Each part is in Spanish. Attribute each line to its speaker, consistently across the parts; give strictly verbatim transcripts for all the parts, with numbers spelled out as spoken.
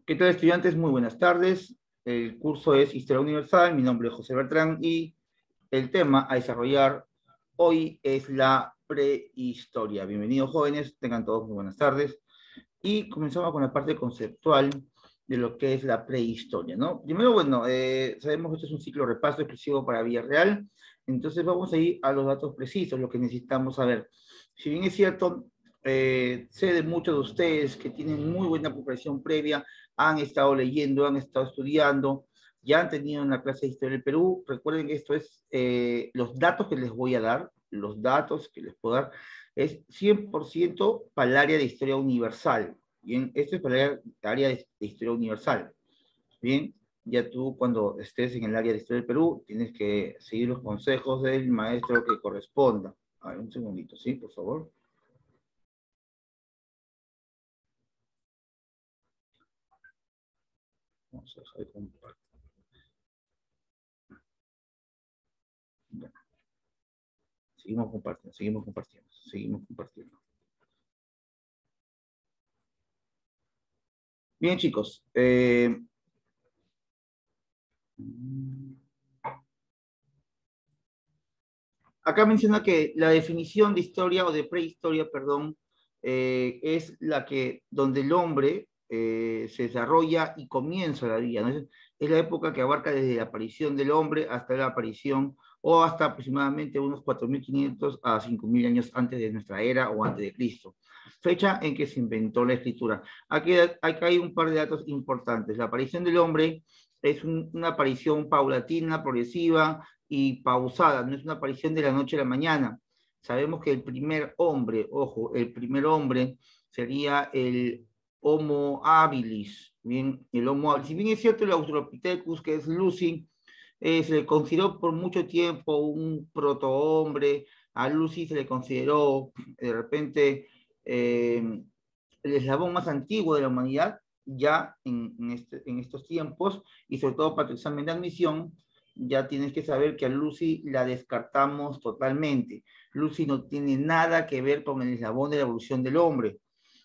Speaker 1: ¿Qué tal, estudiantes? Muy buenas tardes. El curso es Historia Universal. Mi nombre es José Bertrán y el tema a desarrollar hoy es la prehistoria. Bienvenidos, jóvenes. Tengan todos muy buenas tardes. Y comenzamos con la parte conceptual de lo que es la prehistoria, ¿no? Primero, bueno, eh, sabemos que esto es un ciclo de repaso exclusivo para Villarreal, entonces vamos a ir a los datos precisos, lo que necesitamos saber. Si bien es cierto, eh, sé de muchos de ustedes que tienen muy buena preparación previa, han estado leyendo, han estado estudiando, ya han tenido una clase de historia del Perú. Recuerden que esto es, eh, los datos que les voy a dar, los datos que les puedo dar, es cien por ciento para el área de historia universal. Bien, esto es para el área de, de historia universal. Bien, ya tú cuando estés en el área de historia del Perú, tienes que seguir los consejos del maestro que corresponda. A ver, un segundito, ¿sí? Por favor. Vamos a dejar de compartir. Ya. Seguimos compartiendo, seguimos compartiendo, seguimos compartiendo. Bien, chicos. Eh... Acá menciona que la definición de historia o de prehistoria, perdón, eh, es la que donde el hombre eh, se desarrolla y comienza la vida, ¿no? Es, es la época que abarca desde la aparición del hombre hasta la aparición o hasta aproximadamente unos cuatro mil quinientos a cinco mil años antes de nuestra era o antes de Cristo. Fecha en que se inventó la escritura. Aquí, aquí hay un par de datos importantes. La aparición del hombre es un, una aparición paulatina, progresiva, y pausada, no es una aparición de la noche a la mañana. Sabemos que el primer hombre, ojo, el primer hombre sería el Homo habilis, bien, el Homo habilis. Si bien es cierto el Australopithecus, que es Lucy, eh, se le consideró por mucho tiempo un protohombre, a Lucy se le consideró de repente eh, el eslabón más antiguo de la humanidad, ya en, en, este, en estos tiempos, y sobre todo para tu examen de admisión, ya tienes que saber que a Lucy la descartamos totalmente. Lucy no tiene nada que ver con el eslabón de la evolución del hombre.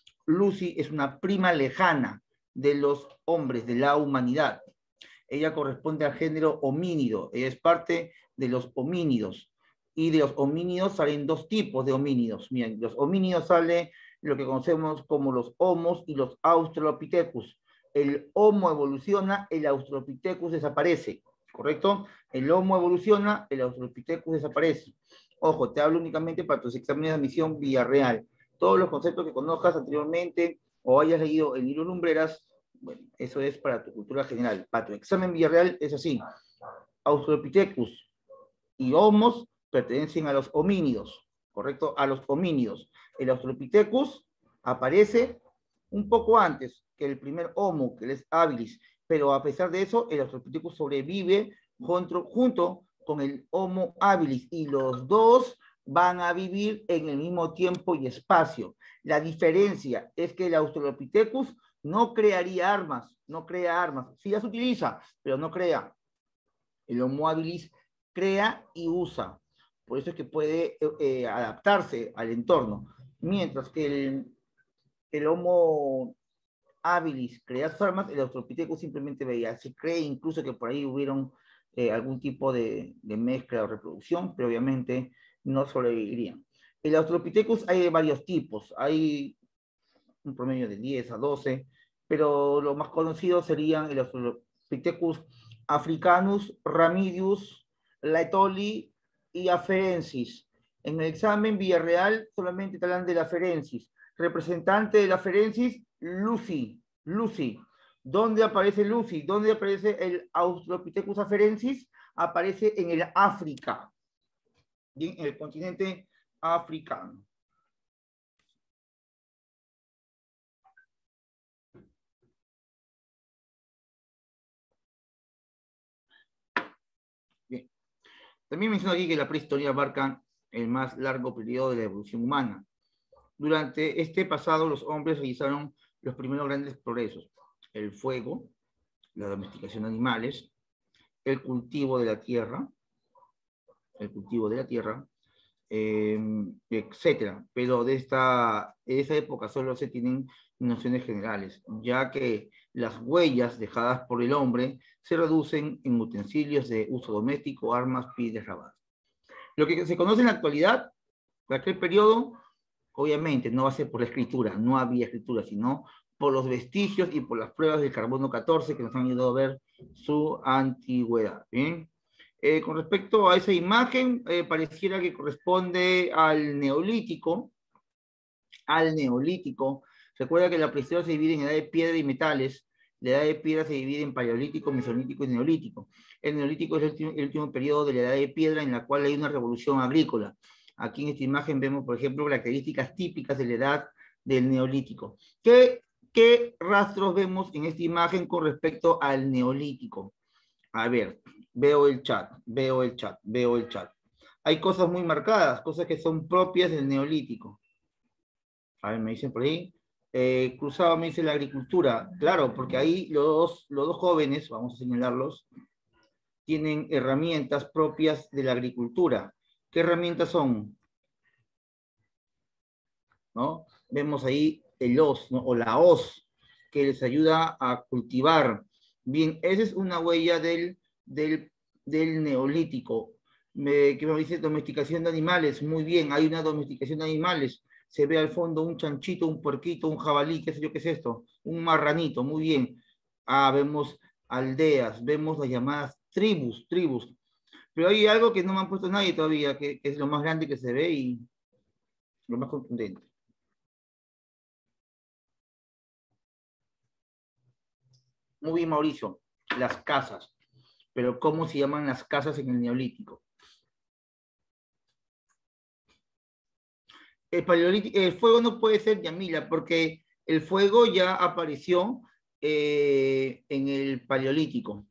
Speaker 1: Lucy es una prima lejana de los hombres, de la humanidad. Ella corresponde al género homínido, ella es parte de los homínidos. Y de los homínidos salen dos tipos de homínidos. Miren, los homínidos sale lo que conocemos como los homos y los australopithecus. El homo evoluciona, el australopithecus desaparece, ¿correcto? El homo evoluciona, el australopithecus desaparece. Ojo, te hablo únicamente para tus exámenes de admisión Villarreal. Todos los conceptos que conozcas anteriormente o hayas leído en Hilo Lumbreras, bueno, eso es para tu cultura general. Para tu examen Villarreal es así. Australopithecus y Homos pertenecen a los homínidos, ¿correcto? A los homínidos. El Australopithecus aparece un poco antes que el primer Homo, que es habilis, pero a pesar de eso, el Australopithecus sobrevive junto, junto con el Homo habilis y los dos van a vivir en el mismo tiempo y espacio. La diferencia es que el Australopithecus no crearía armas, no crea armas, sí las utiliza, pero no crea. El Homo habilis crea y usa, por eso es que puede eh, adaptarse al entorno, mientras que el, el Homo habilis crea sus armas, el Australopithecus simplemente veía. Se cree incluso que por ahí hubieron eh, algún tipo de, de mezcla o reproducción, pero obviamente no sobrevivirían. El Australopithecus hay de varios tipos, hay un promedio de diez a doce, pero los más conocidos serían el Australopithecus africanus, ramidius, laetoli y afarensis. En el examen Villarreal solamente te hablan de la afarensis. Representante de la afarensis, Lucy. Lucy. ¿Dónde aparece Lucy? ¿Dónde aparece el Australopithecus afarensis? Aparece en el África, en el continente africano. Bien. También menciono aquí que la prehistoria abarca el más largo periodo de la evolución humana. Durante este pasado, los hombres realizaron los primeros grandes progresos: el fuego, la domesticación de animales, el cultivo de la tierra, el cultivo de la tierra, eh, etcétera. Pero de esta, de esa época solo se tienen nociones generales, ya que las huellas dejadas por el hombre se reducen en utensilios de uso doméstico, armas, piedras grabadas. Lo que se conoce en la actualidad, de aquel periodo, obviamente no va a ser por la escritura, no había escritura, sino por los vestigios y por las pruebas del carbono catorce que nos han ayudado a ver su antigüedad. ¿Bien? Eh, con respecto a esa imagen, eh, pareciera que corresponde al neolítico, al neolítico. Recuerda que la prehistoria se divide en edad de piedra y metales. La edad de piedra se divide en paleolítico, mesolítico y neolítico. El neolítico es el último, el último periodo de la edad de piedra en la cual hay una revolución agrícola. Aquí en esta imagen vemos, por ejemplo, características típicas de la edad del neolítico. ¿Qué, qué rastros vemos en esta imagen con respecto al neolítico? A ver, veo el chat, veo el chat, veo el chat. Hay cosas muy marcadas, cosas que son propias del neolítico. A ver, me dicen por ahí. Eh, Cruzado me dice la agricultura. Claro, porque ahí los dos, los dos jóvenes, vamos a señalarlos, tienen herramientas propias de la agricultura. ¿Qué herramientas son? ¿No? Vemos ahí el hoz, ¿no? O la hoz, que les ayuda a cultivar. Bien, esa es una huella del, del, del neolítico. Me, que me dice domesticación de animales. Muy bien, hay una domesticación de animales. Se ve al fondo un chanchito, un puerquito, un jabalí, qué sé yo qué es esto, un marranito, muy bien. Ah, vemos aldeas, vemos las llamadas tribus, tribus. Pero hay algo que no me han puesto nadie todavía, que, que es lo más grande que se ve y lo más contundente. Muy bien, Mauricio, las casas. Pero ¿cómo se llaman las casas en el Neolítico? El, paleolítico, el fuego no puede ser Yamila, porque el fuego ya apareció eh, en el Paleolítico.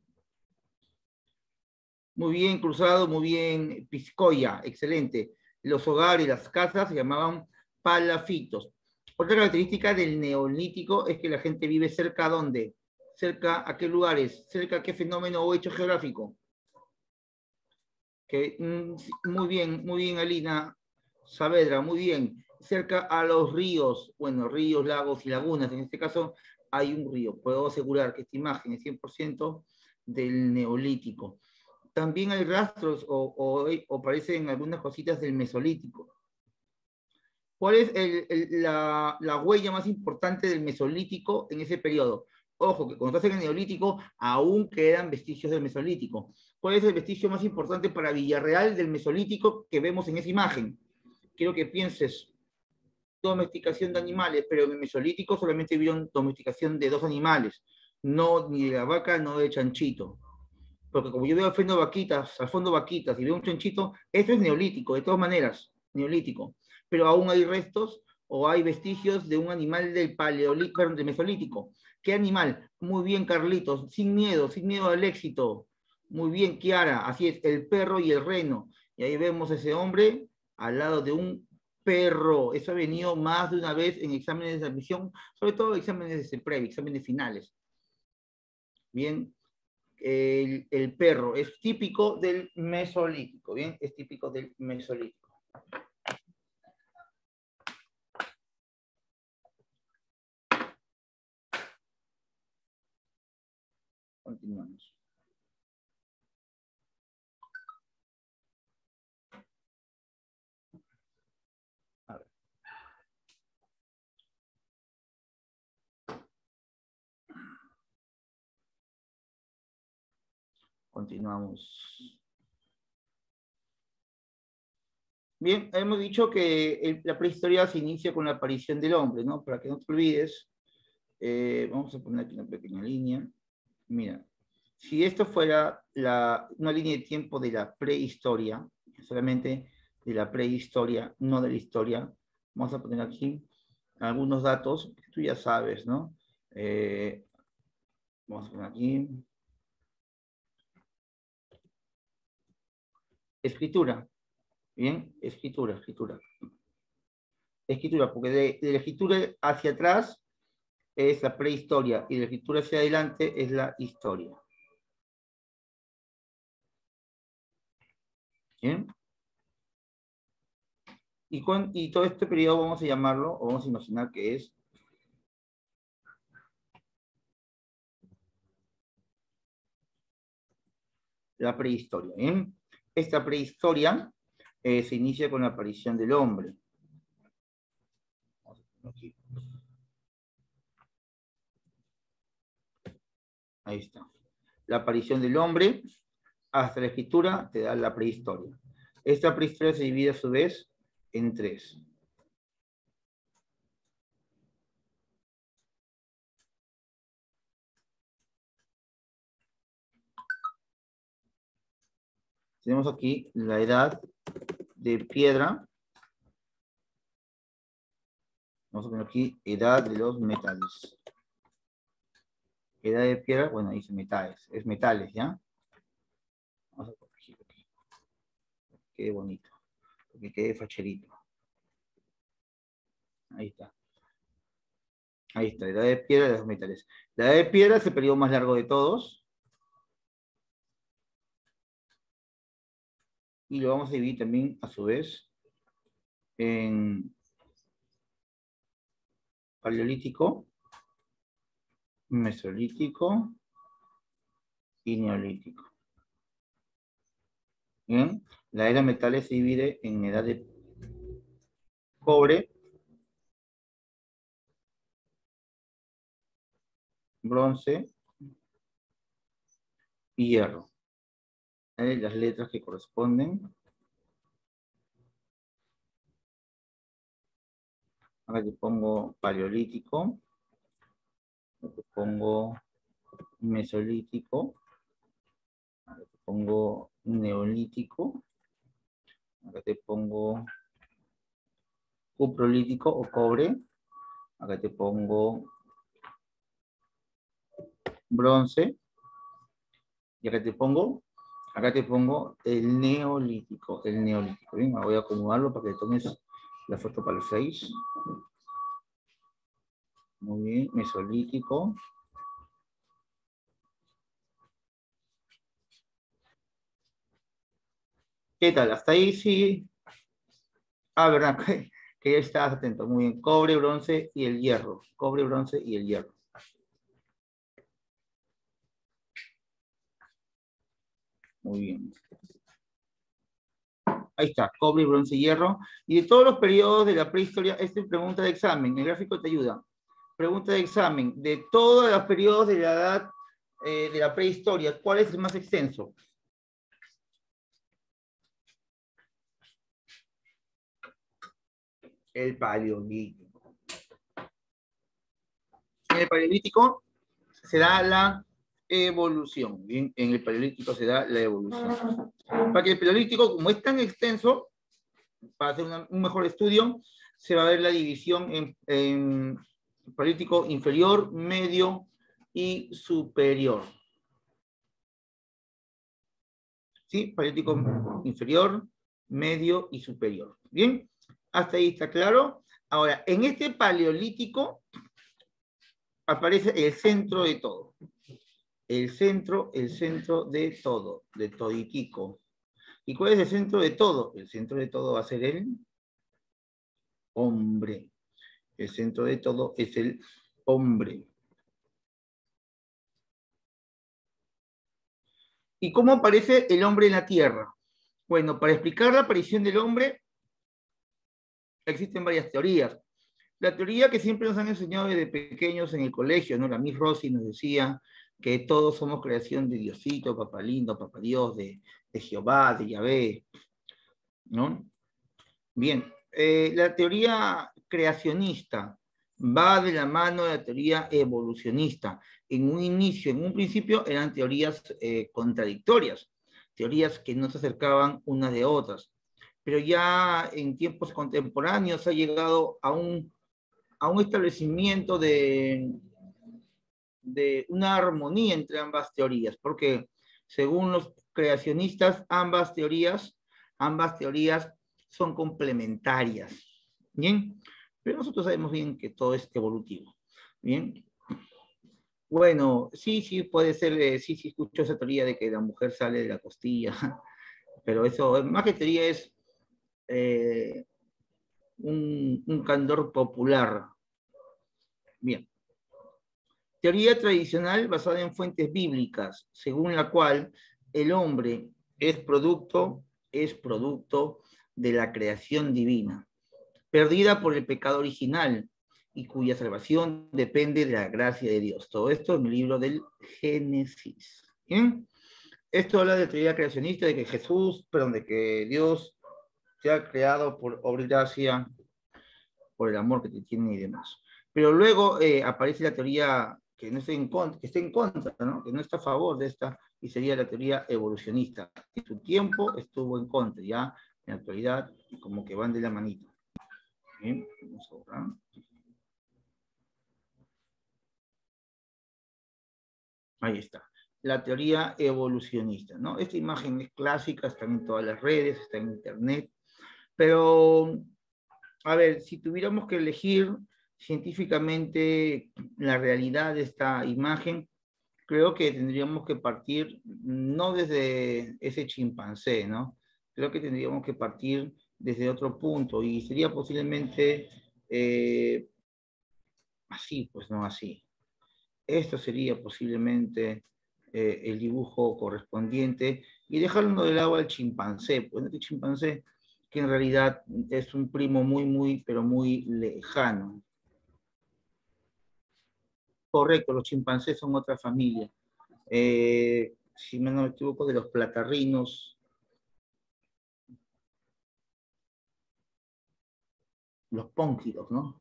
Speaker 1: Muy bien, Cruzado, muy bien, Piscoya, excelente. Los hogares, las casas se llamaban palafitos. Otra característica del Neolítico es que la gente vive cerca, ¿dónde? ¿Cerca a qué lugares? ¿Cerca a qué fenómeno o hecho geográfico? Que, mm, muy bien, muy bien, Alina Saavedra, muy bien. Cerca a los ríos, bueno, ríos, lagos y lagunas. En este caso hay un río. Puedo asegurar que esta imagen es cien por ciento del Neolítico. También hay rastros o, o, o aparecen algunas cositas del Mesolítico. ¿Cuál es el, el, la, la huella más importante del Mesolítico en ese periodo? Ojo, que cuando estás en el Neolítico aún quedan vestigios del Mesolítico. ¿Cuál es el vestigio más importante para Villarreal del Mesolítico que vemos en esa imagen? Quiero que pienses, domesticación de animales, pero en el Mesolítico solamente vieron domesticación de dos animales, no ni de la vaca, no de chanchito. Porque como yo veo al fondo vaquitas, al fondo vaquitas y veo un chanchito, esto es neolítico, de todas maneras, neolítico. Pero aún hay restos o hay vestigios de un animal del paleolítico, perdón, del mesolítico. ¿Qué animal? Muy bien, Carlitos, sin miedo, sin miedo al éxito. Muy bien, Kiara, así es, el perro y el reno. Y ahí vemos a ese hombre al lado de un perro. Eso ha venido más de una vez en exámenes de admisión, sobre todo exámenes de previo, exámenes finales. Bien, el, el perro es típico del Mesolítico, ¿bien? Es típico del Mesolítico. Continuamos. A ver. Continuamos. Bien, hemos dicho que el, la prehistoria se inicia con la aparición del hombre, ¿no? Para que no te olvides, eh, vamos a poner aquí una pequeña línea. Mira, si esto fuera la, una línea de tiempo de la prehistoria, solamente de la prehistoria, no de la historia, vamos a poner aquí algunos datos que tú ya sabes, ¿no? Eh, vamos a poner aquí. Escritura, ¿bien? Escritura, escritura. Escritura, porque de, de la escritura hacia atrás es la prehistoria y de la escritura hacia adelante es la historia. ¿Bien? Y, con, y todo este periodo vamos a llamarlo, o vamos a imaginar que es la prehistoria. ¿Bien? Esta prehistoria eh, se inicia con la aparición del hombre. Aquí. Ahí está. La aparición del hombre hasta la escritura te da la prehistoria. Esta prehistoria se divide a su vez en tres. Tenemos aquí la edad de piedra. Vamos a poner aquí edad de los metales. Edad de piedra, bueno, dice metales. Es metales, ¿ya? Vamos a corregir aquí. Quede bonito. Que quede facherito. Ahí está. Ahí está, edad de piedra de los metales. La edad de piedra es el periodo más largo de todos. Y lo vamos a dividir también, a su vez, en paleolítico, mesolítico y neolítico. Bien, la era de metales se divide en edad de cobre, bronce y hierro. ¿Eh? Las letras que corresponden. Acá te pongo paleolítico, acá te pongo mesolítico, acá te pongo neolítico, acá te pongo cuprolítico o cobre, acá te pongo bronce, y acá te pongo, acá te pongo el neolítico, el neolítico. Bien, voy a acomodarlo para que tomes la foto para los seis. Muy bien, mesolítico. ¿Qué tal? Hasta ahí sí. Ah, verdad, que, que ya estabas atento. Muy bien, cobre, bronce y el hierro. Cobre, bronce y el hierro. Muy bien. Ahí está, cobre, bronce y hierro. Y de todos los periodos de la prehistoria, esta es pregunta de examen. El gráfico te ayuda. Pregunta de examen. De todos los periodos de la edad eh, de la prehistoria, ¿cuál es el más extenso? El paleolítico. En el paleolítico se da la evolución. Bien, en el paleolítico se da la evolución. Para que el paleolítico, como es tan extenso, para hacer una, un mejor estudio, se va a ver la división en, en paleolítico inferior, medio y superior. ¿Sí? Paleolítico inferior, medio y superior. Bien, hasta ahí está claro. Ahora, en este paleolítico aparece el centro de todo. El centro, el centro de todo, de toditico. ¿Y cuál es el centro de todo? El centro de todo va a ser el hombre. El centro de todo es el hombre. ¿Y cómo aparece el hombre en la tierra? Bueno, para explicar la aparición del hombre existen varias teorías. La teoría que siempre nos han enseñado desde pequeños en el colegio, ¿no? La Miss Rossi nos decía que todos somos creación de Diosito, Papá Lindo, Papá Dios, de, de Jehová, de Yahvé, ¿no? Bien, eh, la teoría creacionista va de la mano de la teoría evolucionista. En un inicio, en un principio, eran teorías eh, contradictorias, teorías que no se acercaban unas de otras. Pero ya en tiempos contemporáneos ha llegado a un, a un establecimiento de, de una armonía entre ambas teorías, porque según los creacionistas, ambas teorías, ambas teorías son complementarias. Bien, pero nosotros sabemos bien que todo es evolutivo. Bien, bueno, sí, sí, puede ser, eh, sí, sí, escucho esa teoría de que la mujer sale de la costilla, pero eso, más que teoría es, eh, un, un candor popular. Bien. Teoría tradicional basada en fuentes bíblicas, según la cual el hombre es producto, es producto de la creación divina, perdida por el pecado original y cuya salvación depende de la gracia de Dios. Todo esto en el libro del Génesis. ¿Bien? Esto habla de teoría creacionista, de que Jesús, perdón, de que Dios se ha creado por obra y gracia, por el amor que te tiene y demás. Pero luego eh, aparece la teoría que no esté en contra, que esté en contra, ¿no? Que no está a favor de esta, y sería la teoría evolucionista. En su tiempo estuvo en contra, ya en la actualidad como que van de la manita. Bien, vamos a borrar. Ahí está. La teoría evolucionista, ¿no? Esta imagen es clásica, está en todas las redes, está en internet, pero, a ver, si tuviéramos que elegir científicamente la realidad de esta imagen, creo que tendríamos que partir no desde ese chimpancé, ¿no? Creo que tendríamos que partir desde otro punto y sería posiblemente eh, así, pues no así. Esto sería posiblemente eh, el dibujo correspondiente y dejarlo de lado al chimpancé, pues este chimpancé que en realidad es un primo muy, muy, pero muy lejano. Correcto, los chimpancés son otra familia. Eh, si no me equivoco, de los platarrinos, los pónquidos, ¿no?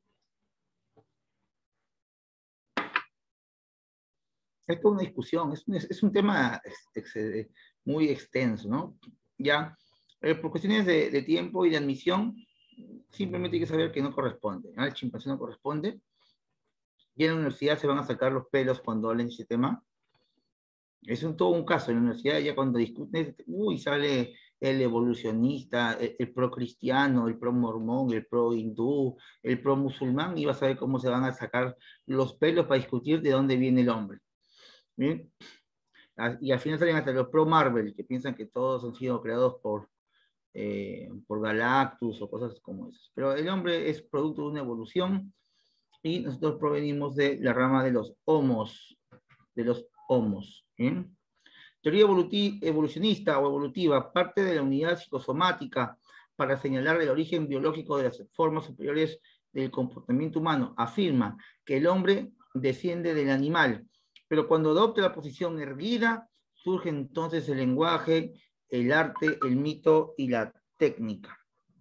Speaker 1: Esto es una discusión, es un, es un tema ex, ex, muy extenso, ¿no? Ya, eh, por cuestiones de, de tiempo y de admisión, simplemente hay que saber que no corresponde, ¿no? El chimpancé no corresponde, y en la universidad se van a sacar los pelos cuando hablen de ese tema. Es un, todo un caso, en la universidad ya cuando discuten, uy, sale el evolucionista, el, el pro cristiano, el pro mormón, el pro hindú, el pro musulmán, y vas a ver cómo se van a sacar los pelos para discutir de dónde viene el hombre. ¿Bien? Y al final salen hasta los pro Marvel, que piensan que todos han sido creados por, eh, por Galactus o cosas como esas. Pero el hombre es producto de una evolución y nosotros provenimos de la rama de los homos, de los homos. ¿Bien? Teoría evolucionista o evolutiva parte de la unidad psicosomática para señalar el origen biológico de las formas superiores del comportamiento humano. Afirma que el hombre desciende del animal, pero cuando adopta la posición erguida, surge entonces el lenguaje, el arte, el mito y la técnica.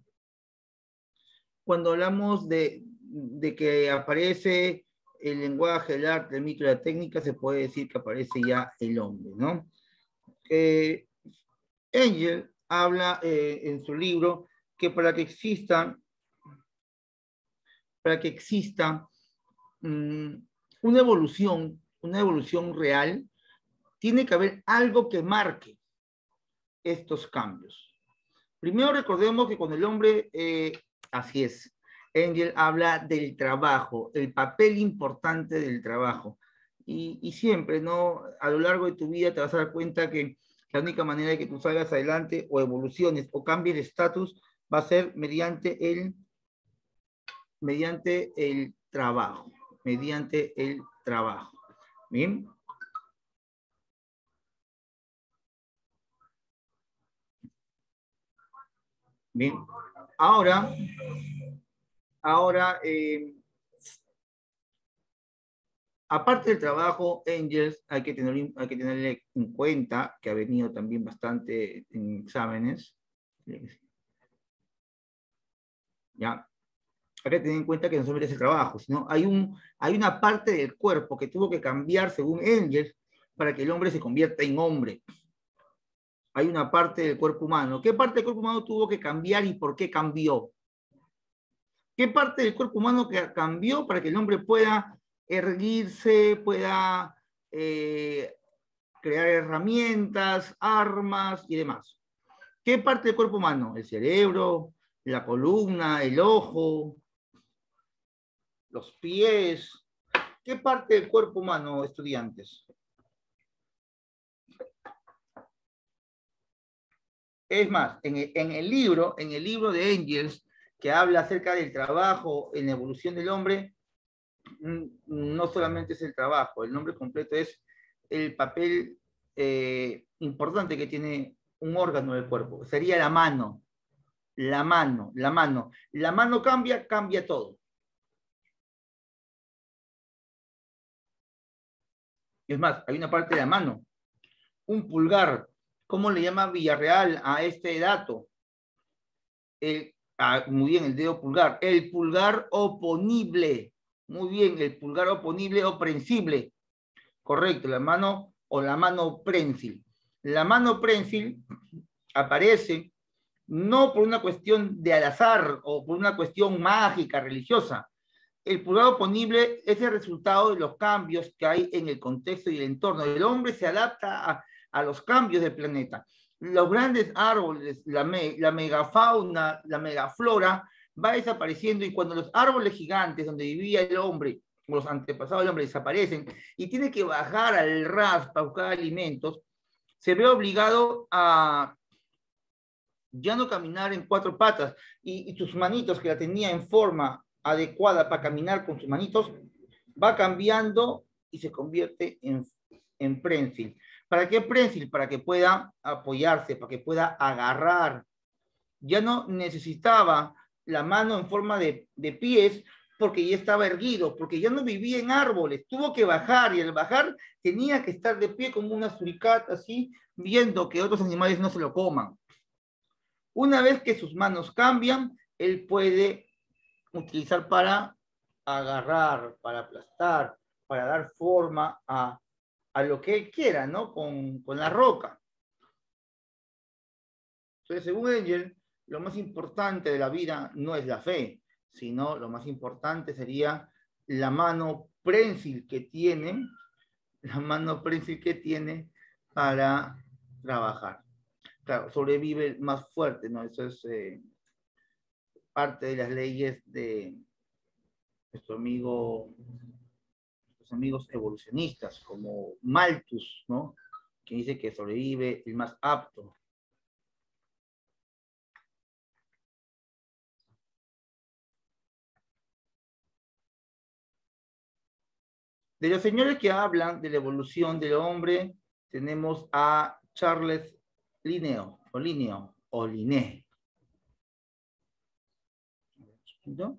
Speaker 1: Cuando hablamos de, de que aparece el lenguaje, el arte, el mito y la técnica, se puede decir que aparece ya el hombre, ¿no? Eh, Engel habla eh, en su libro que para que exista, para que exista um, una evolución, una evolución real, tiene que haber algo que marque estos cambios. Primero recordemos que cuando el hombre, eh, así es, Engel habla del trabajo, el papel importante del trabajo. Y, y siempre, ¿no? A lo largo de tu vida te vas a dar cuenta que la única manera de que tú salgas adelante o evoluciones o cambies de estatus va a ser mediante el, mediante el trabajo, mediante el trabajo. ¿Bien? Bien. Ahora, ahora, eh, aparte del trabajo, Engels, hay que, tener, hay que tenerle en cuenta, que ha venido también bastante en exámenes, ¿ya? Hay que tener en cuenta que no solamente es el trabajo, sino hay, un, hay una parte del cuerpo que tuvo que cambiar, según Engels, para que el hombre se convierta en hombre. Hay una parte del cuerpo humano. ¿Qué parte del cuerpo humano tuvo que cambiar y por qué cambió? ¿Qué parte del cuerpo humano que cambió para que el hombre pueda erguirse, pueda eh, crear herramientas, armas y demás? ¿Qué parte del cuerpo humano? El cerebro, la columna, el ojo, los pies. ¿Qué parte del cuerpo humano, estudiantes? Es más, en el, en el libro, en el libro de Engels, que habla acerca del trabajo en la evolución del hombre, no solamente es el trabajo, el nombre completo es el papel eh, importante que tiene un órgano del cuerpo. Sería la mano, la mano, la mano. La mano cambia, cambia todo. Es más, hay una parte de la mano, un pulgar. ¿Cómo le llama Villarreal a este dato? El, ah, muy bien, el dedo pulgar. El pulgar oponible. Muy bien, el pulgar oponible o prensible. Correcto, la mano o la mano prensil. La mano prensil aparece no por una cuestión de al azar o por una cuestión mágica, religiosa. El pulgar oponible es el resultado de los cambios que hay en el contexto y el entorno. El hombre se adapta a, a los cambios del planeta. Los grandes árboles, la, me, la megafauna, la megaflora va desapareciendo, y cuando los árboles gigantes donde vivía el hombre, los antepasados del hombre, desaparecen y tiene que bajar al ras para buscar alimentos, se ve obligado a ya no caminar en cuatro patas, y, y sus manitos, que la tenía en forma adecuada para caminar con sus manitos, va cambiando y se convierte en, en prensil. ¿Para qué prensil? Para que pueda apoyarse, para que pueda agarrar. Ya no necesitaba la mano en forma de, de pies, porque ya estaba erguido, porque ya no vivía en árboles, tuvo que bajar, y al bajar tenía que estar de pie como una suricata, así, viendo que otros animales no se lo coman. Una vez que sus manos cambian, él puede utilizar para agarrar, para aplastar, para dar forma a, a lo que él quiera, ¿no? Con, con la roca. Entonces, según Engel, lo más importante de la vida no es la fe, sino lo más importante sería la mano prensil que tiene, la mano prensil que tiene para trabajar. Claro, sobrevive el más fuerte, ¿no? Eso es eh, parte de las leyes de nuestro amigo, nuestros amigos evolucionistas, como Malthus, ¿no? Que dice que sobrevive el más apto. De los señores que hablan de la evolución del hombre, tenemos a Charles Linneo, o Linneo, o Linné. ¿No?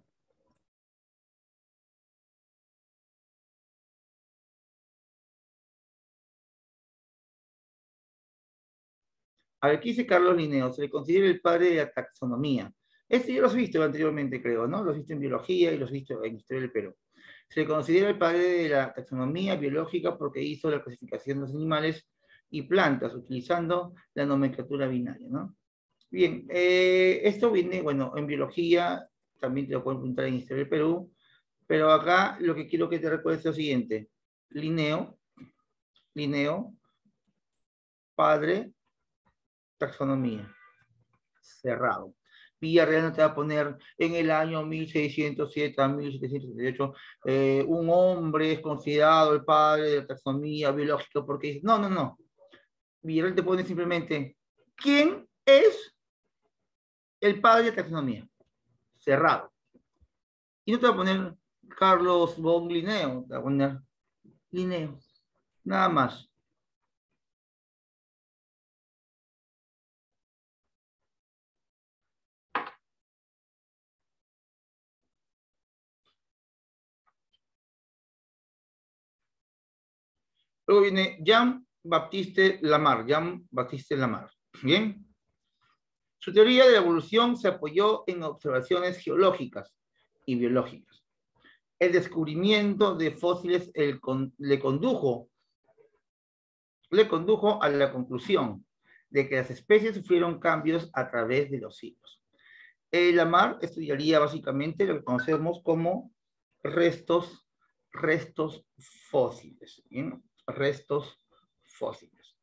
Speaker 1: A ver, ¿qué dice Carlos Linneo? Se le considera el padre de la taxonomía. Este yo los he visto anteriormente, creo, ¿no? Los he visto en biología y los he visto en historia del Perú. Se le considera el padre de la taxonomía biológica porque hizo la clasificación de los animales y plantas utilizando la nomenclatura binaria, ¿no? Bien, eh, esto viene, bueno, en biología, también te lo pueden preguntar en historia del Perú, pero acá lo que quiero que te recuerdes es lo siguiente. Linneo, Linneo, padre, taxonomía, cerrado. Villarreal no te va a poner en el año mil seiscientos siete a mil setecientos setenta y ocho, eh, un hombre es considerado el padre de la taxonomía biológica porque no, no, no. Villarreal te pone simplemente, ¿quién es el padre de la taxonomía? Cerrado. Y no te va a poner Carlos von Linneo, te va a poner Linneo, nada más. Luego viene Jean-Baptiste Lamarck, Jean-Baptiste Lamarck, ¿bien? Su teoría de la evolución se apoyó en observaciones geológicas y biológicas. El descubrimiento de fósiles el con, le, condujo, le condujo a la conclusión de que las especies sufrieron cambios a través de los siglos. El Lamarck estudiaría básicamente lo que conocemos como restos, restos fósiles, ¿bien? Restos fósiles.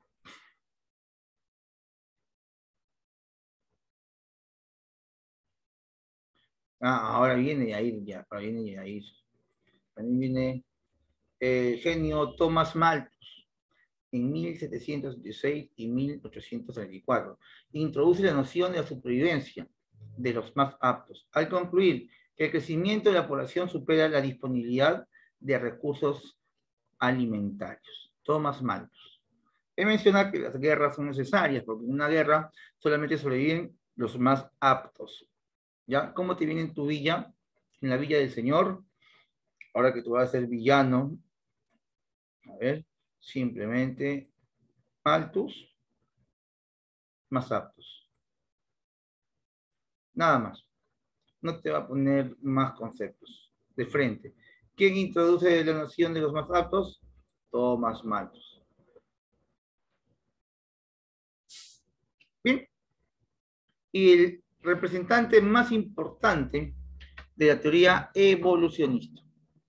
Speaker 1: Ah, ahora viene ahí, ya, ahora viene ahí. También viene el genio Thomas Malthus en mil setecientos dieciséis y mil ochocientos treinta y cuatro. Introduce la noción de la supervivencia. de los más aptos, al concluir que el crecimiento de la población supera la disponibilidad de recursos alimentarios. Thomas Malthus. He mencionado que las guerras son necesarias, porque en una guerra solamente sobreviven los más aptos. ¿Ya? ¿Cómo te viene en tu villa? En la villa del Señor, ahora que tú vas a ser villano, a ver, simplemente Malthus, más aptos. Nada más. No te va a poner más conceptos. De frente. ¿Quién introduce la noción de los más aptos? Thomas Malthus. Bien. Y el representante más importante de la teoría evolucionista.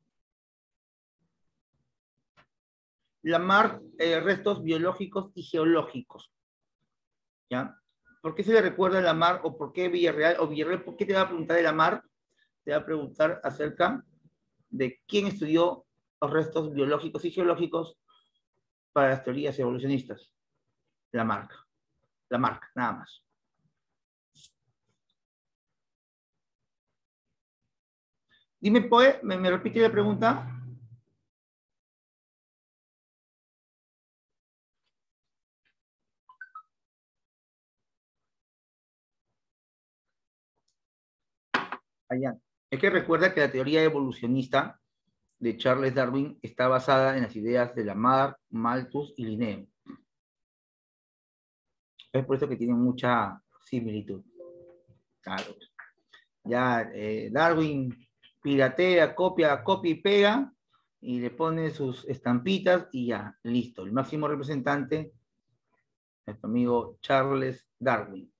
Speaker 1: Lamarck, eh, restos biológicos y geológicos. ¿Ya? ¿Por qué se le recuerda a Lamarck o por qué Villarreal o Villarreal? ¿Por qué te va a preguntar de Lamarck? Te va a preguntar acerca de quién estudió los restos biológicos y geológicos para las teorías evolucionistas. Lamarck. Lamarck, nada más. Dime, Poe, ¿me, me repite la pregunta? Allá. Es que recuerda que la teoría evolucionista de Charles Darwin está basada en las ideas de Lamarck, Malthus y Linneo. Es por eso que tienen mucha similitud. Claro. Ya eh, Darwin piratea, copia, copia y pega, y le pone sus estampitas y ya, listo. El máximo representante, nuestro amigo Charles Darwin.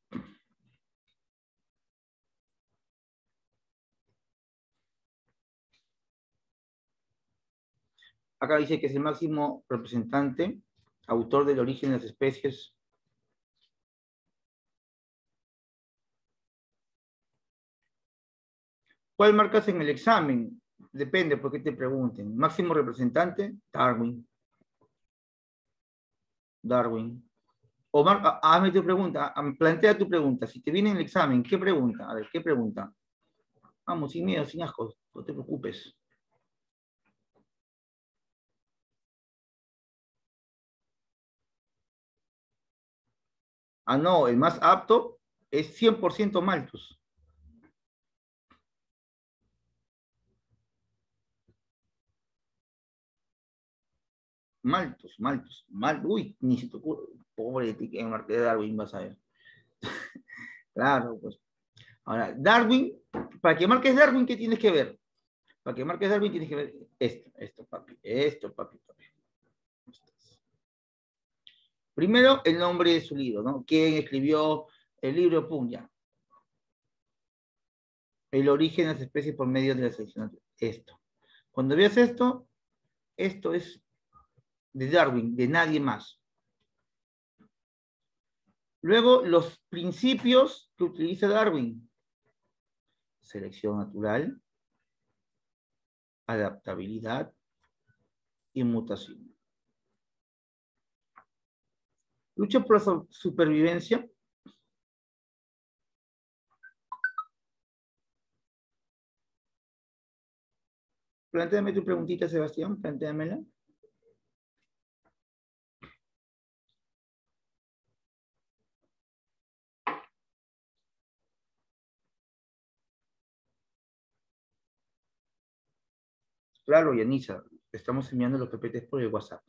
Speaker 1: Acá dice que es el máximo representante, autor del origen de las especies. ¿Cuál marcas en el examen? Depende, por qué te pregunten. Máximo representante, Darwin. Darwin. O marca, hazme tu pregunta, plantea tu pregunta. Si te viene en el examen, ¿qué pregunta? A ver, ¿qué pregunta? Vamos, sin miedo, sin asco, no te preocupes. Ah, no, el más apto es cien por ciento Malthus. Malthus, Malthus, Mal, uy, ni se te ocurre. Pobre de ti que marqué de Darwin, vas a ver. Claro, pues. Ahora, Darwin, para que marques Darwin, ¿qué tienes que ver? Para que marques Darwin tienes que ver esto, esto, papi, esto, papi, papi. Primero, el nombre de su libro, ¿no? ¿Quién escribió el libro? Pum, ya. El origen de las especies por medio de la selección. Esto. Cuando veas esto, esto es de Darwin, de nadie más. Luego, los principios que utiliza Darwin. Selección natural, adaptabilidad y mutación. Lucha por la supervivencia. Plantéame tu preguntita, Sebastián, plantéamela. Claro, Yanisa, estamos enviando los P P Ts por el WhatsApp.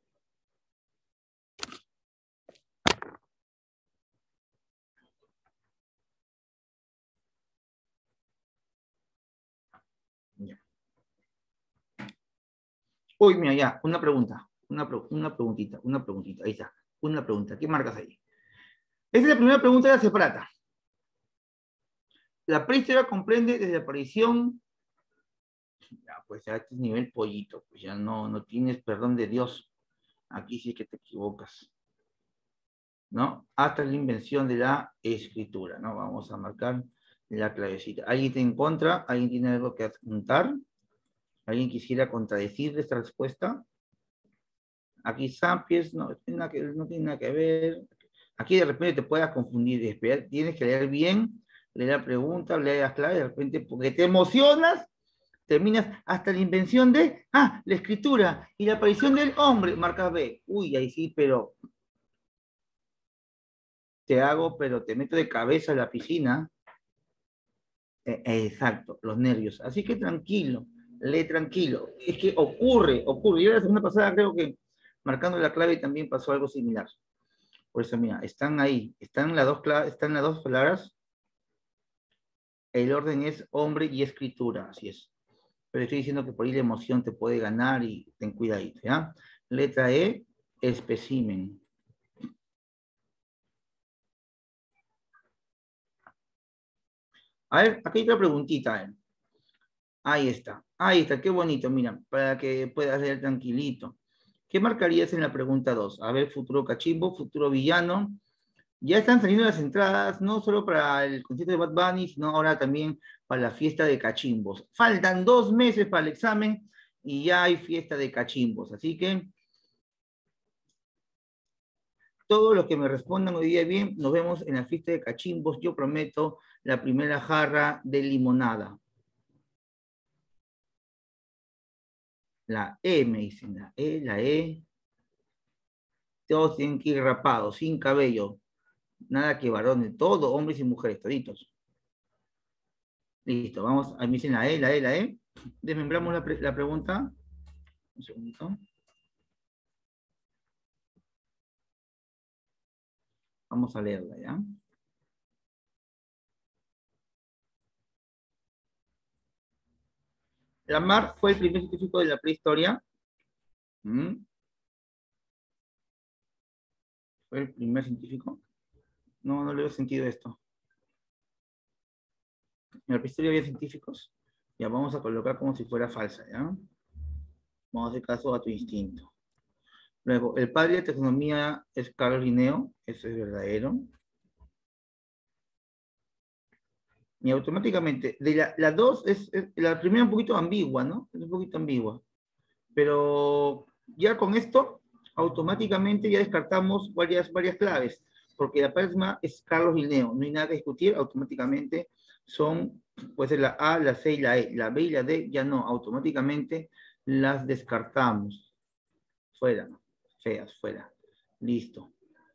Speaker 1: Ya. Uy, mira, ya, una pregunta, una, una preguntita, una preguntita, ahí está, una pregunta, ¿qué marcas ahí? Esa es la primera pregunta de la separata. La prehistoria comprende desde la aparición, ya, pues ya este es nivel pollito, pues ya no, no tienes perdón de Dios, aquí sí que te equivocas, ¿no? Hasta la invención de la escritura, ¿no? Vamos a marcar la clavecita. ¿Alguien está en contra? ¿Alguien tiene algo que adjuntar? ¿Alguien quisiera contradecir esta respuesta? Aquí Sapiens no, no, tiene nada que, no tiene nada que ver. Aquí de repente te puedas confundir. Tienes que leer bien lee la pregunta, lee las claves, de repente, porque te emocionas, terminas hasta la invención de, ah, la escritura y la aparición del hombre, marcas B. Uy, ahí sí, pero te hago, pero te meto de cabeza a la piscina. Eh, exacto, los nervios. Así que tranquilo, lee tranquilo. Es que ocurre, ocurre. Yo la semana pasada creo que marcando la clave también pasó algo similar. Por eso, mira, están ahí, están las dos, están las dos palabras. El orden es hombre y escritura, así es. Pero estoy diciendo que por ahí la emoción te puede ganar y ten cuidadito, ¿ya? Letra E, espécimen. A ver, aquí hay otra preguntita. ¿eh? Ahí está, ahí está, qué bonito, mira, para que puedas leer tranquilito. ¿Qué marcarías en la pregunta dos? A ver, futuro cachimbo, futuro villano. Ya están saliendo las entradas, no solo para el concierto de Bad Bunny, sino ahora también para la fiesta de cachimbos. Faltan dos meses para el examen y ya hay fiesta de cachimbos. Así que todos los que me respondan hoy día bien, nos vemos en la fiesta de cachimbos. Yo prometo la primera jarra de limonada. La E, me dicen, la E, la E. Todos tienen que ir rapados, sin cabello. Nada que varones, todo, hombres y mujeres, toditos. Listo, vamos, a mí dicen la E, la E, la E. Desmembramos la, pre la pregunta. Un segundito. Vamos a leerla, ¿ya? Lamarck fue el primer científico de la prehistoria. ¿Mm? ¿Fue el primer científico? No, no le veo sentido esto. En la prehistoria había científicos. Ya vamos a colocar como si fuera falsa, ¿ya? Vamos a hacer caso a tu instinto. Luego, el padre de taxonomía es Carlos Linneo. Eso es verdadero. Y automáticamente, de la, la dos es, es, la primera un poquito ambigua, ¿no? Es un poquito ambigua. Pero ya con esto, automáticamente ya descartamos varias, varias claves, porque la próxima es Carlos Linneo, no hay nada que discutir, automáticamente son, puede ser la A, la C y la E, la B y la D ya no, automáticamente las descartamos. Fuera, feas, fuera. Listo.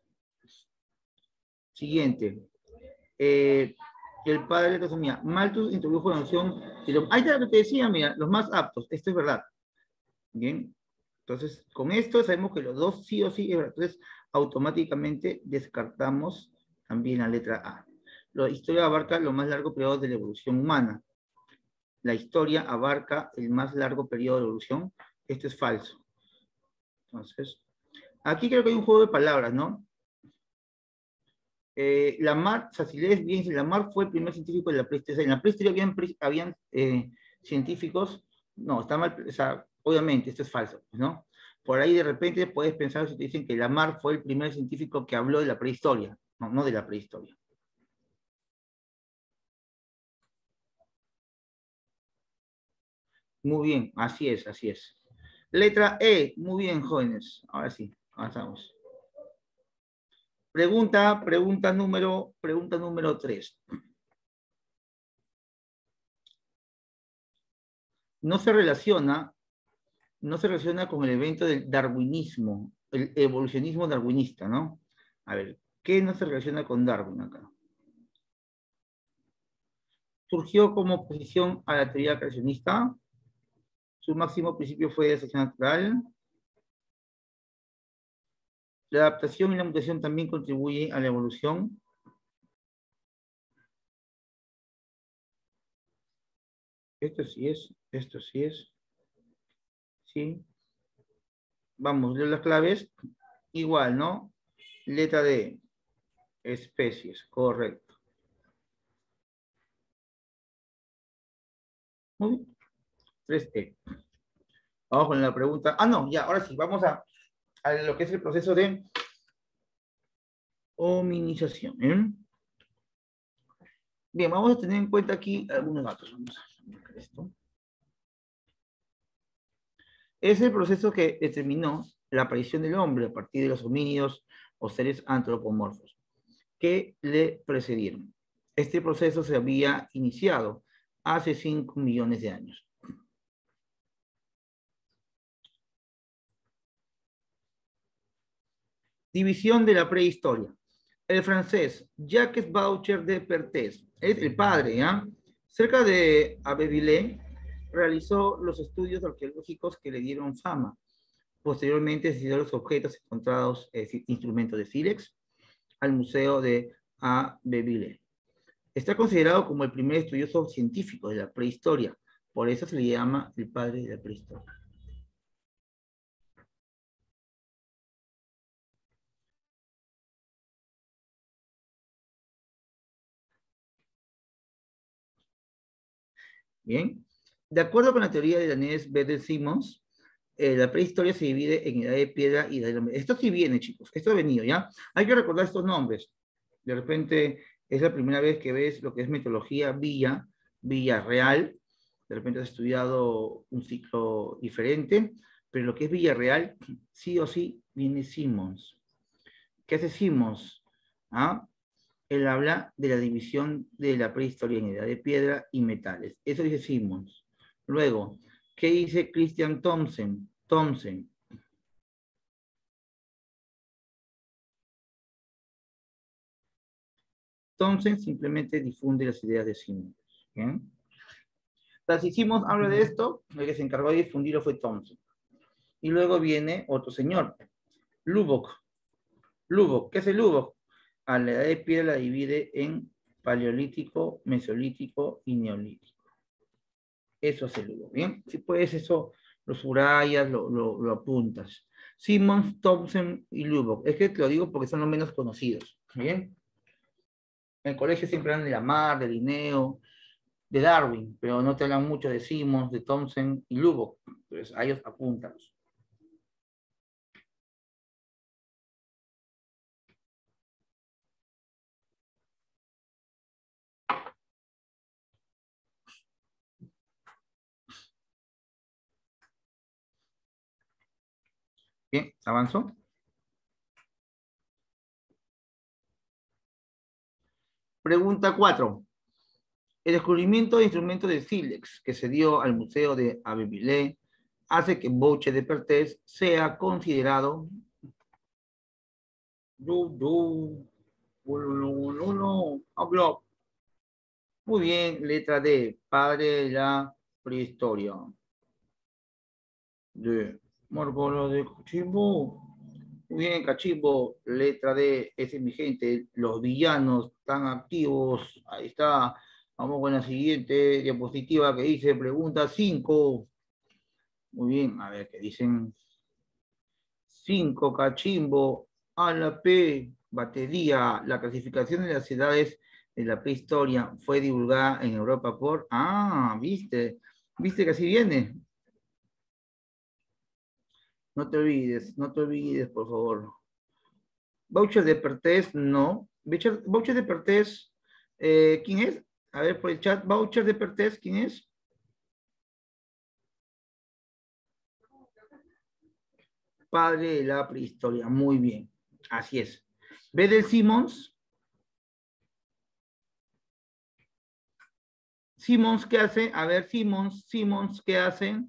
Speaker 1: Siguiente. Eh, el padre de la taxonomía. Malthus introdujo la noción de lo... Ahí está lo que te decía, mira, los más aptos. Esto es verdad. Bien. Entonces, con esto sabemos que los dos sí o sí es verdad. Entonces, automáticamente descartamos también la letra A. La historia abarca los más largos periodos de la evolución humana. La historia abarca el más largo periodo de evolución. Esto es falso. Entonces, aquí creo que hay un juego de palabras, ¿no? Eh, Lamarck, o sea, si lees bien, Lamarck fue el primer científico de la prehistoria. En la prehistoria habían, habían eh, científicos, no, está mal, o sea, obviamente, esto es falso, ¿no? Por ahí de repente puedes pensar si te dicen que Lamarck fue el primer científico que habló de la prehistoria, no, no de la prehistoria. Muy bien, así es, así es. Letra E, muy bien, jóvenes. Ahora sí, avanzamos. Pregunta, pregunta número, pregunta número tres. No se relaciona, no se relaciona con el evento del darwinismo, el evolucionismo darwinista, ¿no? A ver, ¿qué no se relaciona con Darwin acá? Surgió como oposición a la teoría creacionista. Su máximo principio fue de selección natural. La adaptación y la mutación también contribuyen a la evolución. Esto sí es, esto sí es. Sí. Vamos, leo las claves. Igual, ¿no? Letra D. Especies, correcto. Muy bien. tres E. Vamos con la pregunta. Ah, no, ya, ahora sí, vamos a, a lo que es el proceso de hominización. ¿eh? Bien, vamos a tener en cuenta aquí algunos datos. Vamos a marcar esto. Es el proceso que determinó la aparición del hombre a partir de los homínidos o seres antropomorfos que le precedieron. Este proceso se había iniciado hace cinco millones de años. División de la prehistoria. El francés Jacques Boucher de Perthes es el padre, ¿ya? Cerca de Abbeville realizó los estudios arqueológicos que le dieron fama. Posteriormente estudió los objetos encontrados, es decir, instrumentos de sílex, al Museo de Abbeville. Está considerado como el primer estudioso científico de la prehistoria. Por eso se le llama el padre de la prehistoria. Bien. De acuerdo con la teoría de Daniel Bedel-Simons, eh, la prehistoria se divide en edad de piedra y edad del hombre. Esto sí viene, chicos. Esto ha venido, ¿ya? Hay que recordar estos nombres. De repente es la primera vez que ves lo que es metodología Villa, Villarreal. De repente has estudiado un ciclo diferente, pero lo que es Villarreal, sí o sí, viene Simons. ¿Qué hace Simons? ¿Ah? Él habla de la división de la prehistoria en edad de piedra y metales. Eso dice Simons. Luego, ¿qué dice Christian Thomsen? Thomsen. Thomsen simplemente difunde las ideas de Simons. ¿Bien? Entonces, si Simons habla de esto, el que se encargó de difundirlo fue Thomsen. Y luego viene otro señor, Lubbock. Lubbock, ¿qué es el Lubbock? A la edad de piedra la divide en paleolítico, mesolítico y neolítico. Eso es el Lubbock, ¿bien? Si puedes, eso lo subrayas, lo, lo, lo apuntas. Simons, Thomsen y Lubbock. Es que te lo digo porque son los menos conocidos, ¿bien? En el colegio siempre hablan de Lamarck, de Linneo, de Darwin, pero no te hablan mucho de Simons, de Thomsen y Lubbock. Entonces, a ellos apúntalos. Bien, avanzo. Pregunta cuatro. El descubrimiento de instrumentos de sílex que se dio al Museo de Abbeville hace que Boucher de Perthes sea considerado yo, yo, no, no, no, hablo. Muy bien, letra D, padre de la prehistoria. D, Marcolo de Cachimbo. Muy bien, Cachimbo, letra D, ese es mi gente, los villanos están activos, ahí está. Vamos con la siguiente diapositiva que dice pregunta cinco. Muy bien, a ver, ¿qué dicen? cinco, Cachimbo, a la P, batería. La clasificación de las ciudades de la prehistoria fue divulgada en Europa por... Ah, viste, viste que así viene. No te olvides, no te olvides, por favor. Boucher de Perthes, no. Boucher de Perthes, eh, ¿quién es? A ver, por el chat, Boucher de Perthes, ¿quién es? Padre de la prehistoria, muy bien. Así es. Bedel Simons. Simons, ¿qué hace? A ver, Simons, Simons, ¿qué hace?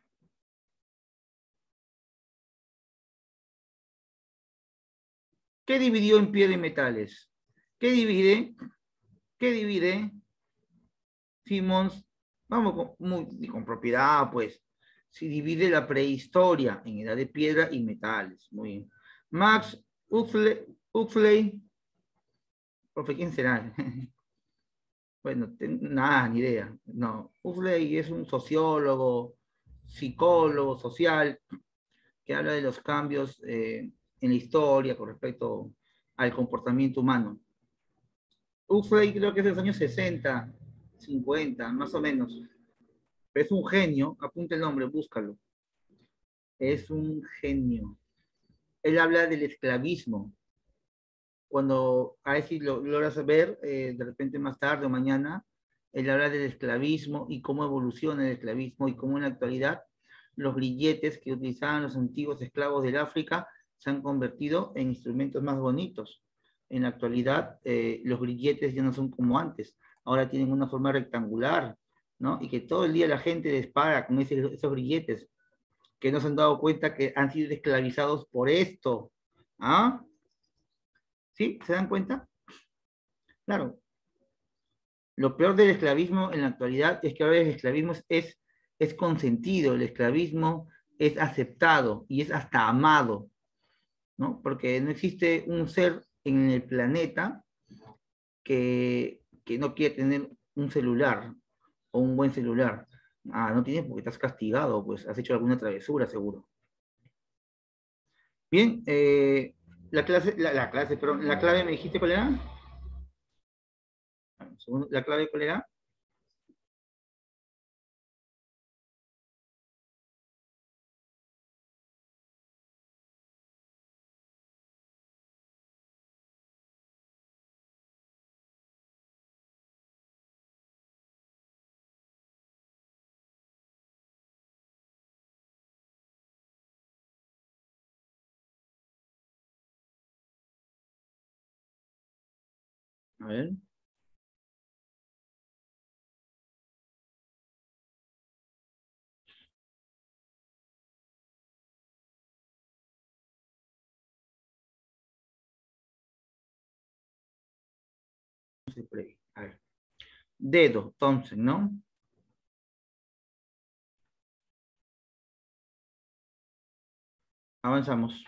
Speaker 1: ¿Qué dividió en piedra y metales? ¿Qué divide? ¿Qué divide? Simons, vamos con, muy, con propiedad, pues. Si divide la prehistoria en edad de piedra y metales. Muy bien. Max Huxley, Huxley profe, ¿quién será? Bueno, nada, ni idea. No, Huxley es un sociólogo, psicólogo, social, que habla de los cambios eh, en la historia con respecto al comportamiento humano. Huxley creo que es de los años sesenta, cincuenta, más o menos. Pero es un genio, apunta el nombre, búscalo. Es un genio. Él habla del esclavismo. Cuando a ver si lo logras ver, eh, de repente más tarde o mañana, él habla del esclavismo y cómo evoluciona el esclavismo y cómo en la actualidad los grilletes que utilizaban los antiguos esclavos del África se han convertido en instrumentos más bonitos en la actualidad eh, los grilletes ya no son como antes, ahora tienen una forma rectangular, ¿no? Y que todo el día la gente dispara con ese, esos grilletes, que no se han dado cuenta que han sido esclavizados por esto. ¿Ah? ¿Sí? ¿Se dan cuenta? Claro. Lo peor del esclavismo en la actualidad es que ahora el esclavismo es, es, es consentido, el esclavismo es aceptado y es hasta amado, ¿no? Porque no existe un ser en el planeta que, que no quiere tener un celular o un buen celular. Ah, no tienes porque estás castigado, pues has hecho alguna travesura, seguro. Bien, eh, la clase, la, la clase, pero la clave me dijiste cuál era. Segundo, la clave cuál era. A ver, no sé por ahí. A ver. Dedo, Thompson, ¿no? Avanzamos.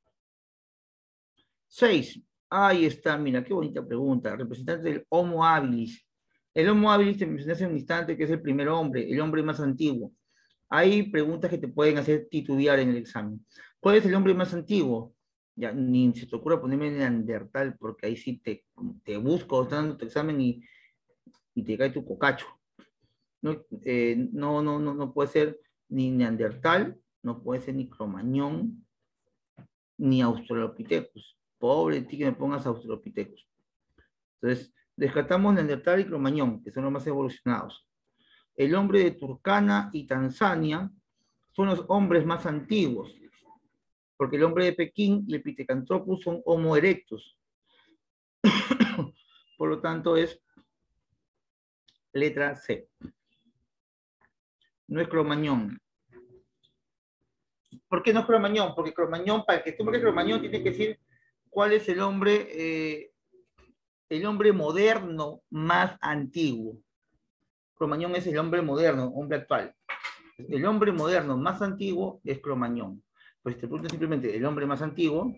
Speaker 1: Seis. Ahí está, mira, qué bonita pregunta. Representante del Homo habilis. El Homo habilis te mencioné hace un instante que es el primer hombre, el hombre más antiguo. Hay preguntas que te pueden hacer titubear en el examen. ¿Cuál es el hombre más antiguo? Ya, ni se te ocurra ponerme Neandertal, porque ahí sí te, te busco dando tu examen y, y te cae tu cocacho. No, eh, no, no, no, no puede ser ni Neandertal, no puede ser ni Cromañón, ni Australopithecus. Pobre de ti que me pongas Australopithecus. Entonces, descartamos Neandertal y Cromañón, que son los más evolucionados. El hombre de Turkana y Tanzania son los hombres más antiguos, porque el hombre de Pekín y el Pithecanthropus son Homo erectus. Por lo tanto, es letra C. No es Cromañón. ¿Por qué no es Cromañón? Porque Cromañón, para que tú marques Cromañón, tiene que decir cuál es el hombre, eh, el hombre moderno más antiguo. Cromañón es el hombre moderno, hombre actual. El hombre moderno más antiguo es Cromañón. Pues te pregunto simplemente, el hombre más antiguo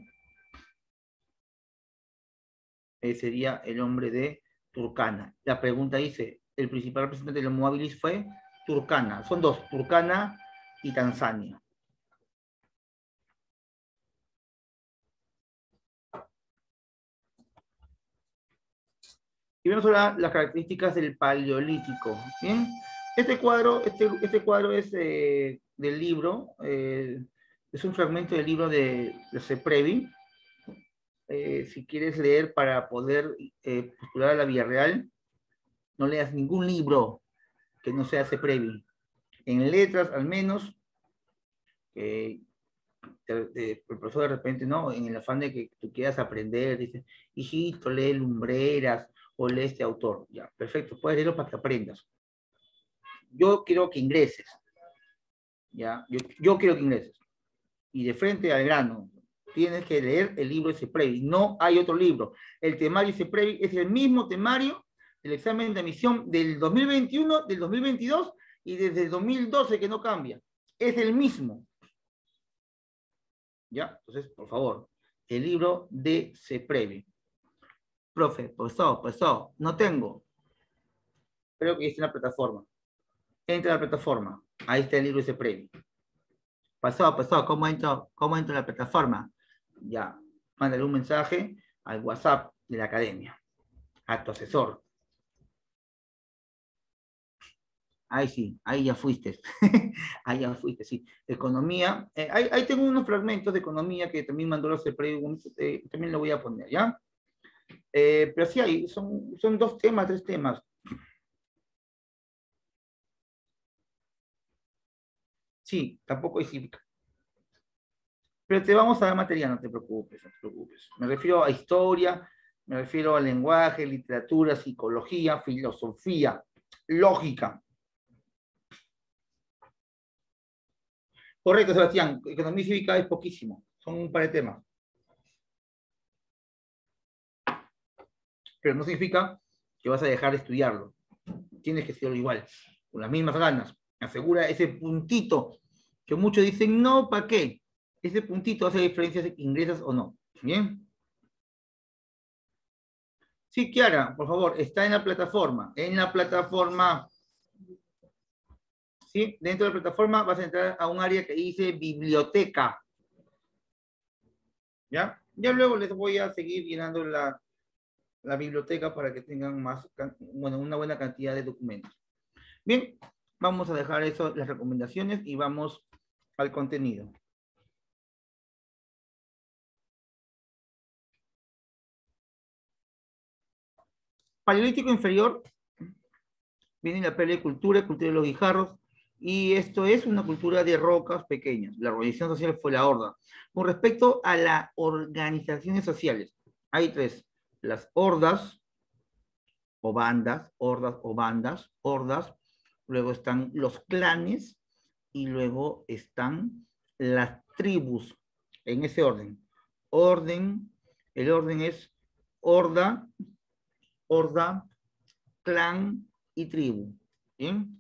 Speaker 1: eh, sería el hombre de Turkana. La pregunta dice, el principal representante de los Homo habilis fue Turkana. Son dos, Turkana y Tanzania. Y vemos ahora las características del Paleolítico. ¿Bien? Este cuadro, este, este cuadro es eh, del libro, eh, es un fragmento del libro de, de Seprevi. Eh, si quieres leer para poder eh, postular a la Villarreal, no leas ningún libro que no sea Seprevi. En letras, al menos, eh, te, te, el profesor de repente, ¿no? En el afán de que tú quieras aprender, dice, hijito, lee Lumbreras o lee este autor. Ya, perfecto, puedes leerlo para que aprendas. Yo quiero que ingreses, ¿ya? Yo, yo quiero que ingreses. Y de frente al grano, tienes que leer el libro de Seprevi. No hay otro libro. El temario de Seprevi es el mismo temario del examen de admisión del dos mil veintiuno, del dos mil veintidós y desde el dos mil doce que no cambia. Es el mismo. ¿Ya? Entonces, por favor, el libro de Seprevi. Profe, profesor, profesor, no tengo. Creo que está en la plataforma. Entra a la plataforma. Ahí está el libro de Seprevi. Pasó, pasó, ¿cómo entro, cómo entro a la plataforma? Ya, mándale un mensaje al WhatsApp de la academia, a tu asesor. Ahí sí, ahí ya fuiste. Ahí ya fuiste, sí. Economía, eh, ahí, ahí, tengo unos fragmentos de economía que también mandó la CEPRE, eh, también lo voy a poner, ¿ya? Eh, pero sí hay, son, son dos temas, tres temas. Sí, tampoco hay cívica. Pero te vamos a dar material, no te preocupes, no te preocupes. Me refiero a historia, Me refiero al lenguaje, literatura, psicología, filosofía, lógica. Correcto, Sebastián. Economía cívica es poquísimo. Son un par de temas. Pero no significa que vas a dejar de estudiarlo. Tienes que estudiarlo igual, con las mismas ganas. Asegura ese puntito que muchos dicen, no, ¿para qué? Ese puntito hace diferencia si ingresas o no. ¿Bien? Sí, Kiara, por favor, está en la plataforma. En la plataforma, ¿sí? Dentro de la plataforma vas a entrar a un área que dice biblioteca. ¿Ya? Ya luego les voy a seguir llenando la, la biblioteca para que tengan más, bueno, una buena cantidad de documentos. Bien, vamos a dejar eso, las recomendaciones, y vamos al contenido. Paleolítico inferior, viene la paleocultura, cultura de los guijarros, y esto es una cultura de rocas pequeñas. La organización social fue la horda. Con respecto a las organizaciones sociales, hay tres: las hordas o bandas, hordas o bandas, hordas, luego están los clanes, y luego están las tribus, en ese orden. Orden, el orden es horda, horda, clan y tribu. ¿Bien?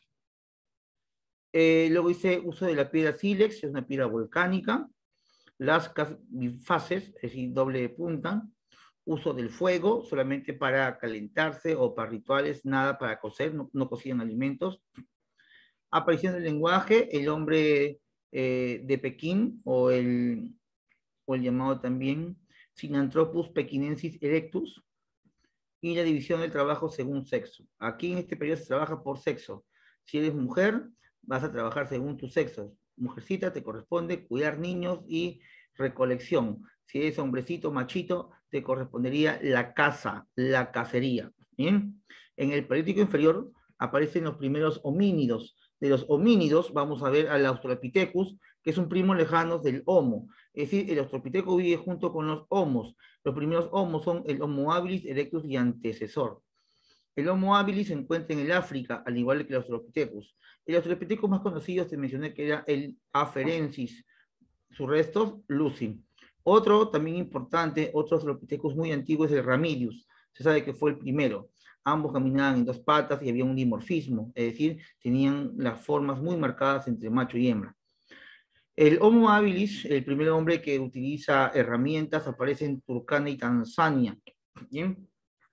Speaker 1: Eh, luego hice uso de la piedra sílex, es una piedra volcánica. Las bifaces, es decir, doble de punta. Uso del fuego, solamente para calentarse o para rituales, nada para cocer, no, no cocían alimentos. Aparición del lenguaje, el hombre eh, de Pekín, o el, o el llamado también Sinanthropus pekinensis erectus. Y la división del trabajo según sexo. Aquí en este periodo se trabaja por sexo. Si eres mujer, vas a trabajar según tu sexo. Mujercita, te corresponde cuidar niños y recolección. Si eres hombrecito, machito, te correspondería la caza, la cacería. ¿Bien? En el Paleolítico inferior aparecen los primeros homínidos. De los homínidos vamos a ver al Australopithecus, que es un primo lejano del Homo. Es decir, el Australopithecus vive junto con los Homos. Los primeros Homos son el Homo habilis, erectus y antecesor. El Homo habilis se encuentra en el África, al igual que el Australopithecus. El Australopithecus más conocido, te mencioné que era el Afarensis. Sus restos, Lucy. Otro también importante, otro Australopithecus muy antiguo, es el Ramidius. Se sabe que fue el primero. Ambos caminaban en dos patas y había un dimorfismo, es decir, tenían las formas muy marcadas entre macho y hembra. El Homo habilis, el primer hombre que utiliza herramientas, aparece en Turkana y Tanzania. ¿Bien?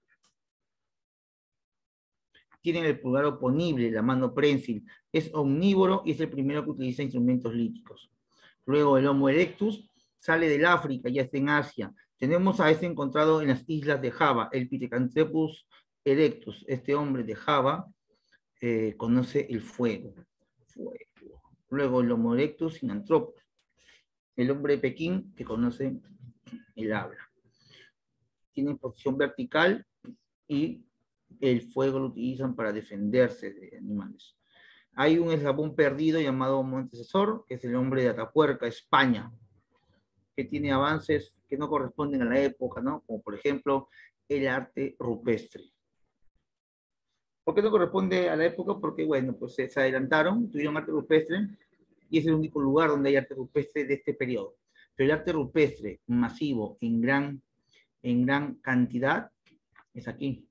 Speaker 1: Tienen el pulgar oponible, la mano prensil. Es omnívoro y es el primero que utiliza instrumentos líticos. Luego el Homo erectus sale del África, ya está en Asia. Tenemos a este encontrado en las islas de Java, el Pithecanthropus erectus. Este hombre de Java eh, conoce el fuego. fuego. Luego el Homo erectus sinanthropus, el hombre de Pekín que conoce el habla. Tienen posición vertical y el fuego lo utilizan para defenderse de animales. Hay un eslabón perdido llamado Homo antecesor, que es el hombre de Atapuerca, España, que tiene avances que no corresponden a la época, ¿no? Como por ejemplo el arte rupestre. ¿Por qué no corresponde a la época? Porque, bueno, pues se adelantaron, tuvieron arte rupestre, y es el único lugar donde hay arte rupestre de este periodo. Pero el arte rupestre masivo, en gran, en gran cantidad, es aquí.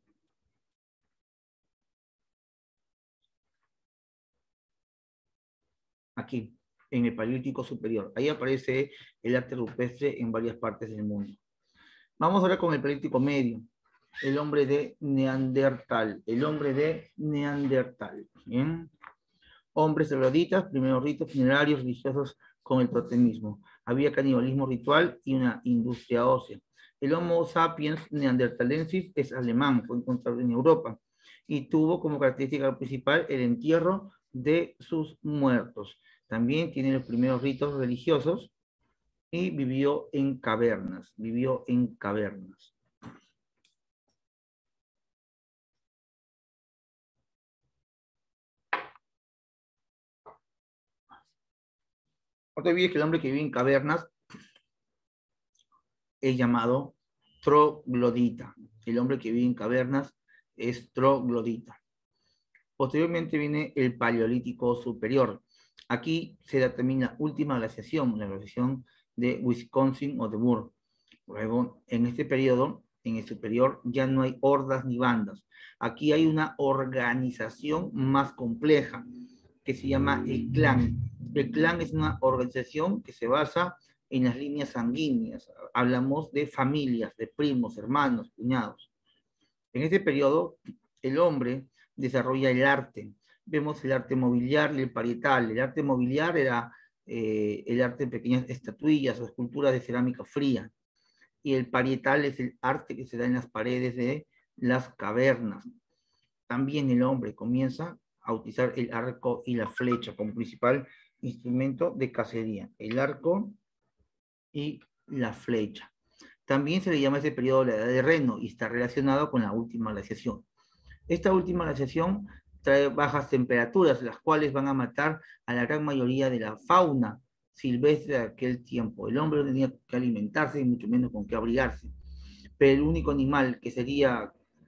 Speaker 1: Aquí, en el Paleolítico superior. Ahí aparece el arte rupestre en varias partes del mundo. Vamos ahora con el Paleolítico medio. El hombre de Neandertal. El hombre de Neandertal. ¿Bien? Hombres eruditas, primeros ritos funerarios religiosos con el totemismo. Había canibalismo ritual y una industria ósea. El Homo sapiens neandertalensis es alemán, fue encontrado en Europa y tuvo como característica principal el entierro de sus muertos. También tiene los primeros ritos religiosos y vivió en cavernas, vivió en cavernas. No te olvides que el hombre que vive en cavernas es llamado troglodita. El hombre que vive en cavernas es troglodita. Posteriormente viene el Paleolítico Superior. Aquí se determina la última glaciación, la glaciación de Wisconsin o de Burr. Luego, en este periodo, en el superior, ya no hay hordas ni bandas. Aquí hay una organización más compleja que se llama el clan. El clan es una organización que se basa en las líneas sanguíneas. Hablamos de familias, de primos, hermanos, cuñados. En este periodo, el hombre desarrolla el arte. Vemos el arte mobiliario y el parietal. El arte mobiliario era eh, el arte de pequeñas estatuillas o esculturas de cerámica fría. Y el parietal es el arte que se da en las paredes de las cavernas. También el hombre comienza a utilizar el arco y la flecha como principal instrumento de cacería. El arco y la flecha. También se le llama a ese periodo la edad de Reno y está relacionado con la última glaciación. Esta última glaciación trae bajas temperaturas, las cuales van a matar a la gran mayoría de la fauna silvestre de aquel tiempo. El hombre no tenía que alimentarse y mucho menos con qué abrigarse. Pero el único animal que sería,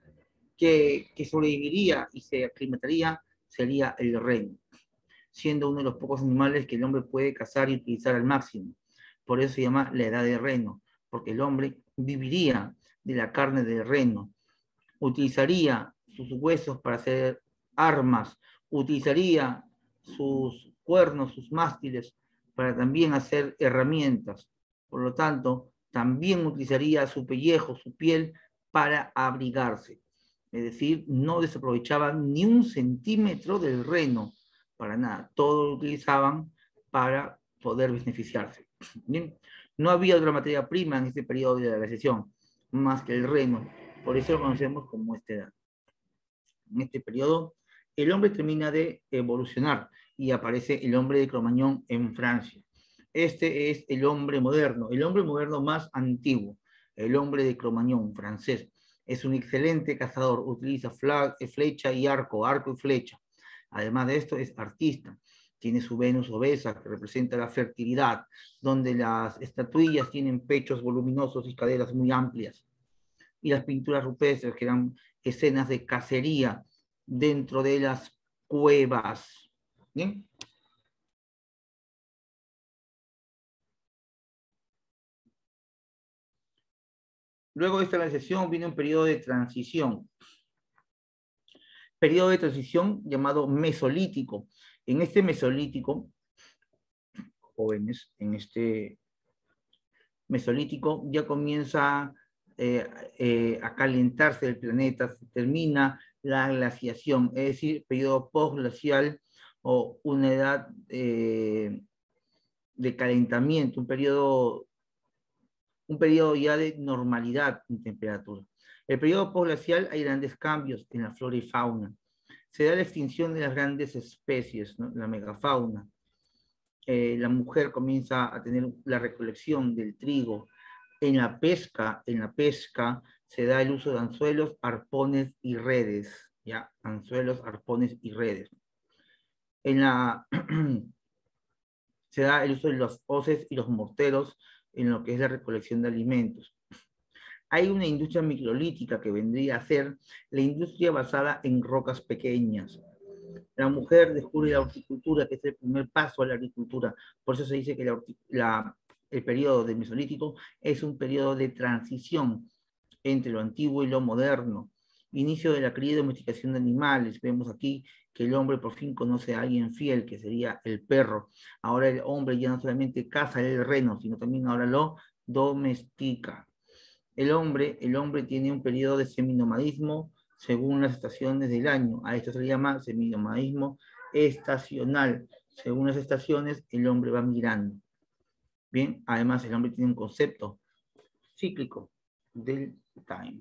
Speaker 1: que, que sobreviviría y se aclimataría sería el reno, siendo uno de los pocos animales que el hombre puede cazar y utilizar al máximo. Por eso se llama la edad de reno, porque el hombre viviría de la carne del reno, utilizaría sus huesos para hacer armas, utilizaría sus cuernos, sus mástiles, para también hacer herramientas. Por lo tanto, también utilizaría su pellejo, su piel, para abrigarse. Es decir, no desaprovechaban ni un centímetro del reno, para nada. Todo lo utilizaban para poder beneficiarse. ¿Bien? No había otra materia prima en este periodo de la glaciación, más que el reno. Por eso lo conocemos como esta edad. En este periodo, el hombre termina de evolucionar y aparece el hombre de Cro-Magnon en Francia. Este es el hombre moderno, el hombre moderno más antiguo, el hombre de Cro-Magnon, francés. Es un excelente cazador, utiliza flecha y arco, arco y flecha. Además de esto, es artista. Tiene su Venus obesa, que representa la fertilidad, donde las estatuillas tienen pechos voluminosos y caderas muy amplias. Y las pinturas rupestres, que eran escenas de cacería dentro de las cuevas. ¿Bien? Luego de esta glaciación viene un periodo de transición. Periodo de transición llamado mesolítico. En este mesolítico, jóvenes, en este mesolítico ya comienza eh, eh, a calentarse el planeta, se termina la glaciación, es decir, periodo postglacial o una edad eh, de calentamiento, un periodo, un periodo ya de normalidad en temperatura. El periodo postglacial hay grandes cambios en la flora y fauna. Se da la extinción de las grandes especies, ¿no? La megafauna. Eh, la mujer comienza a tener la recolección del trigo. En la pesca, en la pesca se da el uso de anzuelos, arpones y redes, ¿ya? Anzuelos, arpones y redes. En la se da el uso de los hoces y los morteros en lo que es la recolección de alimentos. Hay una industria microlítica que vendría a ser la industria basada en rocas pequeñas. La mujer descubre la horticultura, que es el primer paso a la agricultura. Por eso se dice que la, la, el periodo del Mesolítico es un periodo de transición entre lo antiguo y lo moderno. Inicio de la cría y domesticación de animales. Vemos aquí que el hombre por fin conoce a alguien fiel, que sería el perro. Ahora el hombre ya no solamente caza el reno, sino también ahora lo domestica. El hombre, el hombre tiene un periodo de seminomadismo según las estaciones del año. A esto se le llama seminomadismo estacional. Según las estaciones, el hombre va migrando. Bien, además el hombre tiene un concepto cíclico del time.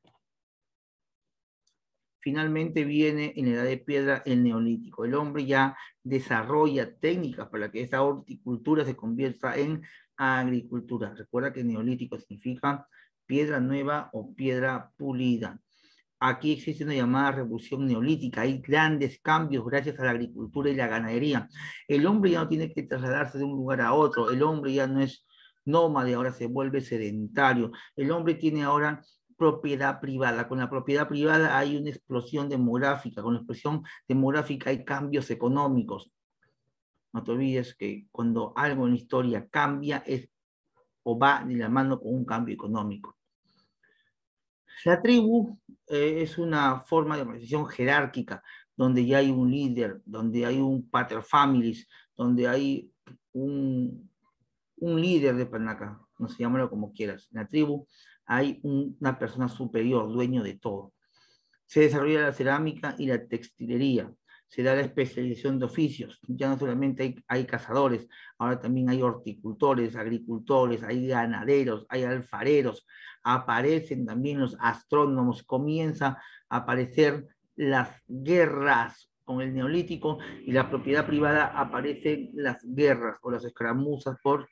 Speaker 1: Finalmente viene en la edad de piedra el neolítico. El hombre ya desarrolla técnicas para que esa horticultura se convierta en agricultura. Recuerda que neolítico significa piedra nueva o piedra pulida. Aquí existe una llamada revolución neolítica. Hay grandes cambios gracias a la agricultura y la ganadería. El hombre ya no tiene que trasladarse de un lugar a otro. El hombre ya no es nómade, ahora se vuelve sedentario. El hombre tiene ahora propiedad privada. Con la propiedad privada hay una explosión demográfica, con la explosión demográfica hay cambios económicos. No te olvides que cuando algo en la historia cambia es o va de la mano con un cambio económico. La tribu eh, es una forma de organización jerárquica, donde ya hay un líder, donde hay un paterfamilies, donde hay un, un líder de Panaca, no sé, llámalo como quieras. En la tribu hay un, una persona superior, dueño de todo. Se desarrolla la cerámica y la textilería. Se da la especialización de oficios. Ya no solamente hay, hay cazadores, ahora también hay horticultores, agricultores, hay ganaderos, hay alfareros. Aparecen también los astrónomos. Comienza a aparecer las guerras con el neolítico y la propiedad privada, aparecen las guerras o las escaramuzas por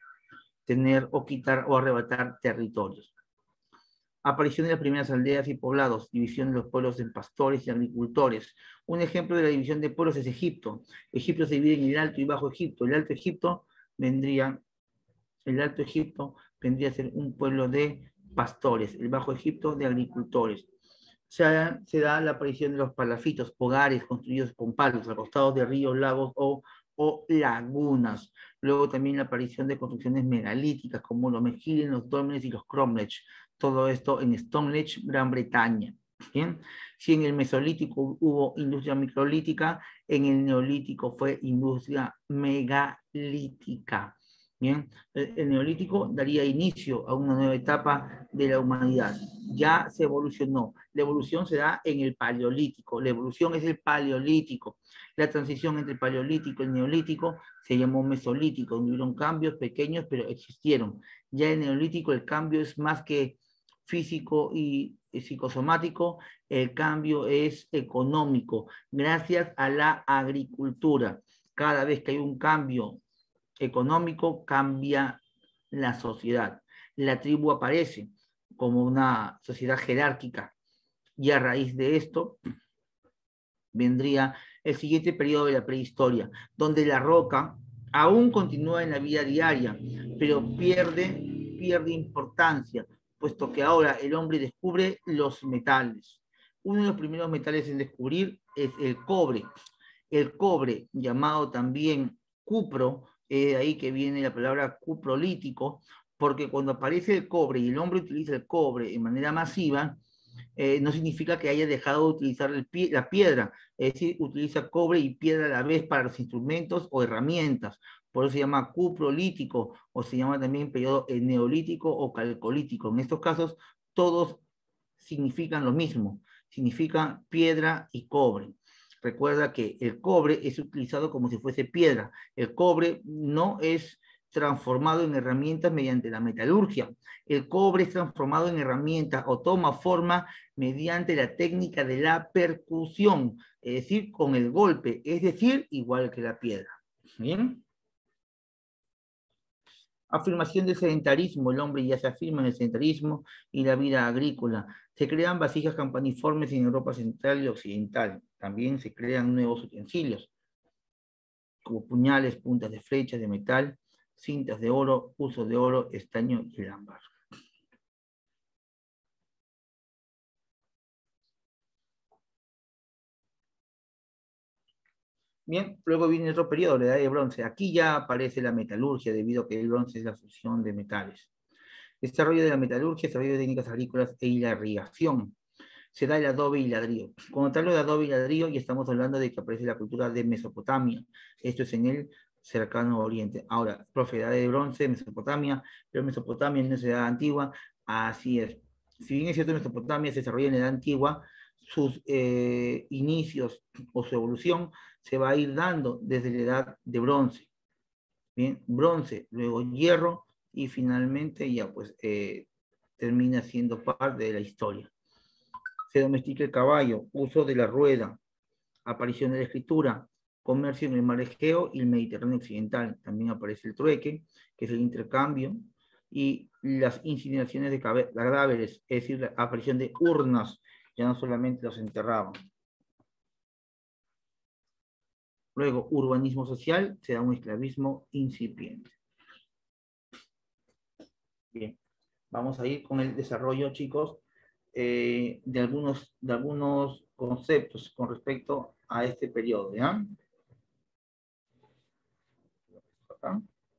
Speaker 1: tener o quitar o arrebatar territorios. Aparición de las primeras aldeas y poblados, división de los pueblos en pastores y agricultores. Un ejemplo de la división de pueblos es Egipto. Egipto se divide en el Alto y Bajo Egipto. El Alto Egipto vendría, el Alto Egipto vendría a ser un pueblo de pastores, el Bajo Egipto de agricultores. Se da, se da la aparición de los palafitos, hogares construidos con palos, al costado de ríos, lagos o, o lagunas. Luego también la aparición de construcciones megalíticas como los Mejiren, los Dólmenes y los Cromlech. Todo esto en Stonehenge, Gran Bretaña. ¿Bien? Si en el Mesolítico hubo industria microlítica, en el Neolítico fue industria megalítica. ¿Bien? El Neolítico daría inicio a una nueva etapa de la humanidad. Ya se evolucionó. La evolución se da en el Paleolítico. La evolución es el Paleolítico. La transición entre el Paleolítico y el Neolítico se llamó Mesolítico. Hubieron cambios pequeños, pero existieron. Ya en el Neolítico el cambio es más que físico y psicosomático, el cambio es económico, gracias a la agricultura. Cada vez que hay un cambio económico, cambia la sociedad. La tribu aparece como una sociedad jerárquica y a raíz de esto vendría el siguiente periodo de la prehistoria, donde la roca aún continúa en la vida diaria, pero pierde, pierde importancia, puesto que ahora el hombre descubre los metales. Uno de los primeros metales en descubrir es el cobre. El cobre, llamado también cupro, es de ahí que viene la palabra cuprolítico, porque cuando aparece el cobre y el hombre utiliza el cobre de manera masiva, eh, no significa que haya dejado de utilizar el pie, la piedra, es decir, utiliza cobre y piedra a la vez para los instrumentos o herramientas. Por eso se llama cuprolítico o se llama también periodo neolítico o calcolítico. En estos casos, todos significan lo mismo, significa piedra y cobre. Recuerda que el cobre es utilizado como si fuese piedra. El cobre no es transformado en herramientas mediante la metalurgia. El cobre es transformado en herramientas o toma forma mediante la técnica de la percusión, es decir, con el golpe, es decir, igual que la piedra. ¿Bien? Afirmación del sedentarismo, el hombre ya se afirma en el sedentarismo y la vida agrícola. Se crean vasijas campaniformes en Europa central y occidental. También se crean nuevos utensilios, como puñales, puntas de flechas de metal, cintas de oro, uso de oro, estaño y el ámbar. Bien, luego viene otro periodo, la edad de bronce. Aquí ya aparece la metalurgia, debido a que el bronce es la fusión de metales. Desarrollo de la metalurgia, desarrollo de técnicas agrícolas e la irrigación. Se da el adobe y ladrillo. Cuando te hablo de adobe y ladrillo, ya estamos hablando de que aparece la cultura de Mesopotamia. Esto es en el cercano oriente. Ahora, profe, edad de bronce, Mesopotamia, pero Mesopotamia no es edad antigua, así es. Si bien es cierto, Mesopotamia se desarrolla en la edad antigua, sus eh, inicios o su evolución se va a ir dando desde la edad de bronce. Bien, bronce, luego hierro y finalmente ya pues eh, termina siendo parte de la historia. Se domestica el caballo, uso de la rueda, aparición de la escritura, comercio en el mar Egeo y el Mediterráneo occidental. También aparece el trueque, que es el intercambio, y las incineraciones de cadáveres, es decir, la aparición de urnas, ya no solamente los enterraban. Luego, urbanismo social, se da un esclavismo incipiente. Bien, vamos a ir con el desarrollo, chicos, eh, de, algunos, de algunos conceptos con respecto a este periodo, ¿ya? Acá.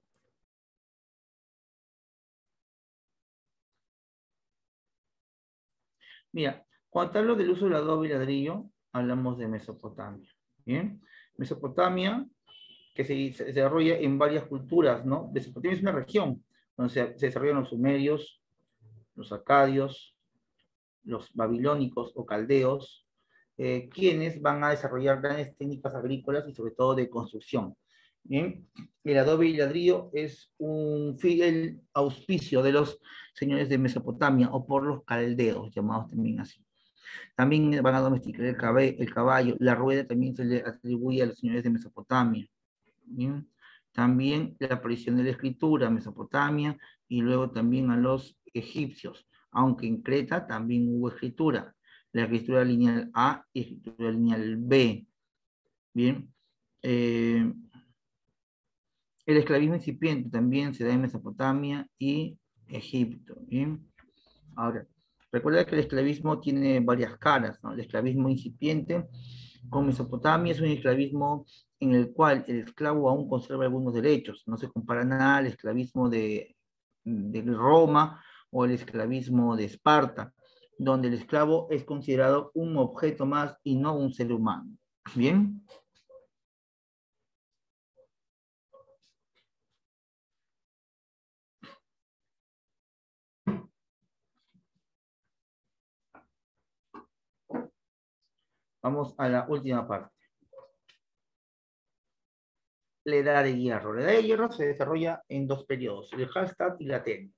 Speaker 1: Mira, cuando hablo del uso del adobe y ladrillo, hablamos de Mesopotamia, ¿bien? Mesopotamia, que se, se desarrolla en varias culturas, ¿no? Mesopotamia es una región donde se, se desarrollan los sumerios, los acadios, los babilónicos o caldeos, eh, quienes van a desarrollar grandes técnicas agrícolas y sobre todo de construcción. Bien, el adobe y ladrillo es un fiel auspicio de los señores de Mesopotamia o por los caldeos, llamados también así. También van a domesticar el caballo, el caballo. La rueda también se le atribuye a los señores de Mesopotamia. ¿Bien? También la aparición de la escritura, Mesopotamia, y luego también a los egipcios, aunque en Creta también hubo escritura, la escritura lineal A y escritura lineal B. Bien, eh, el esclavismo incipiente también se da en Mesopotamia y Egipto. Bien, ahora, recuerda que el esclavismo tiene varias caras, ¿no? El esclavismo incipiente con Mesopotamia es un esclavismo en el cual el esclavo aún conserva algunos derechos. No se compara nada al esclavismo de, de Roma o el esclavismo de Esparta, donde el esclavo es considerado un objeto más y no un ser humano. ¿Bien? Vamos a la última parte. La edad de hierro. La edad de hierro se desarrolla en dos periodos, el Hallstatt y la Atene.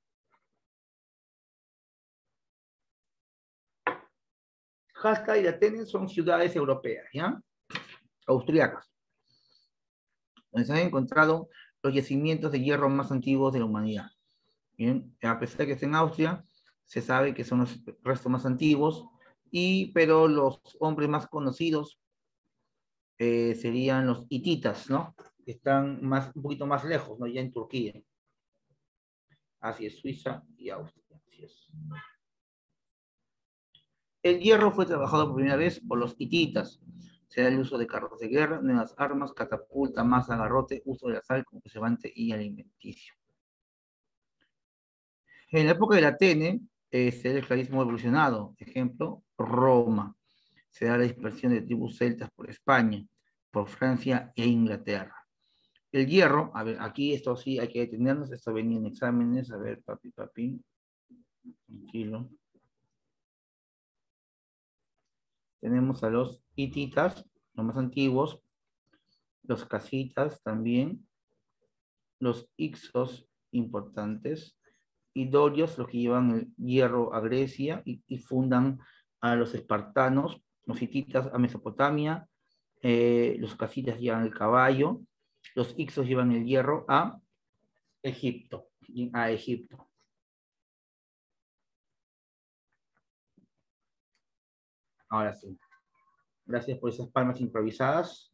Speaker 1: Hallstatt y la Atene son ciudades europeas, ¿ya? Austriacas, donde se han encontrado los yacimientos de hierro más antiguos de la humanidad. Bien, a pesar de que está en Austria, se sabe que son los restos más antiguos, y, pero los hombres más conocidos eh, serían los hititas, ¿no? Que están más, un poquito más lejos, ¿no? Ya en Turquía. Así es, Suiza y Austria. Así es. El hierro fue trabajado por primera vez por los hititas. Se da el uso de carros de guerra, nuevas armas, catapulta, masa, garrote, uso de la sal como conservante y alimenticio. En la época del Atene, eh, se da el esclavismo evolucionado. Ejemplo, Roma. Se da la dispersión de tribus celtas por España, por Francia e Inglaterra. El hierro, a ver, aquí esto sí hay que detenernos, esto venía en exámenes, a ver, papi, papi, tranquilo. Tenemos a los hititas, los más antiguos, los casitas también, los ixos importantes, y dorios, los que llevan el hierro a Grecia y, y fundan a los espartanos, los hititas a Mesopotamia, eh, los casitas llevan el caballo, los ixos llevan el hierro a Egipto, a Egipto. Ahora sí. Gracias por esas palmas improvisadas.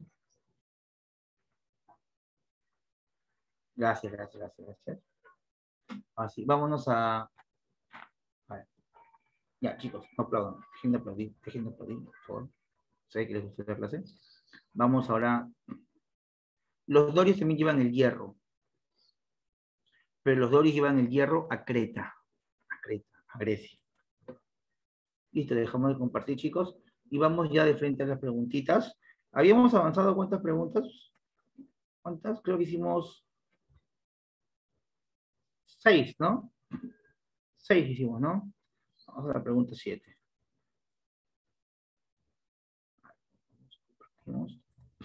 Speaker 1: Gracias, gracias, gracias, gracias. Así, vámonos a... a ver. Ya, chicos, no aplaudan. Dejen de aplaudir, dejen de aplaudir, por favor. Sé que les gusta la clase. Vamos ahora. Los dorios también llevan el hierro, pero los dorios llevan el hierro a Creta, a Creta, a Grecia. Listo, dejamos de compartir, chicos, y vamos ya de frente a las preguntitas. ¿Habíamos avanzado cuántas preguntas? ¿Cuántas? Creo que hicimos seis, ¿no? Seis hicimos, ¿no? Vamos a la pregunta siete. Vamos.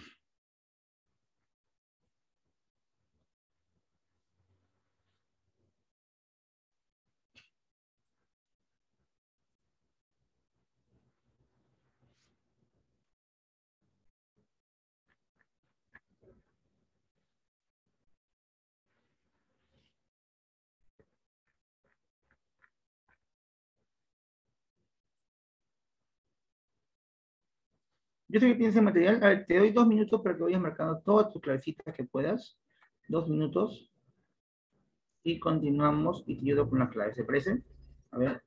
Speaker 1: Yo sé que tienes el material. A ver, te doy dos minutos para que vayas marcando todas tus clavecitas que puedas. Dos minutos. y continuamos y te ayudo con la clave. ¿Se parece? A ver.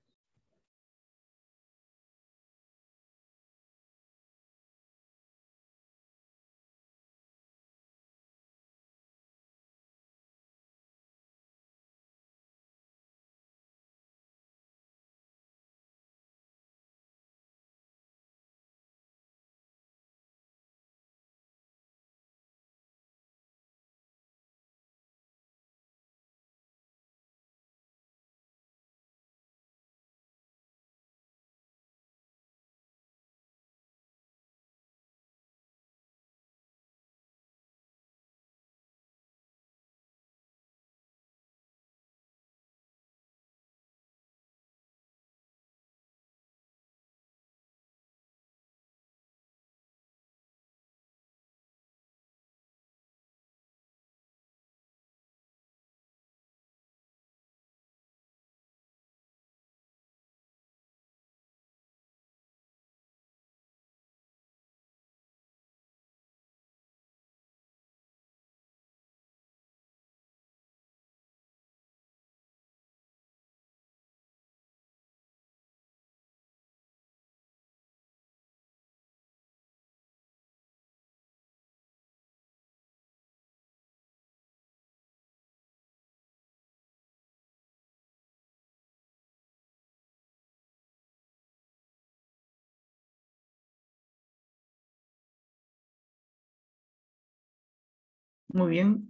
Speaker 1: Muy bien.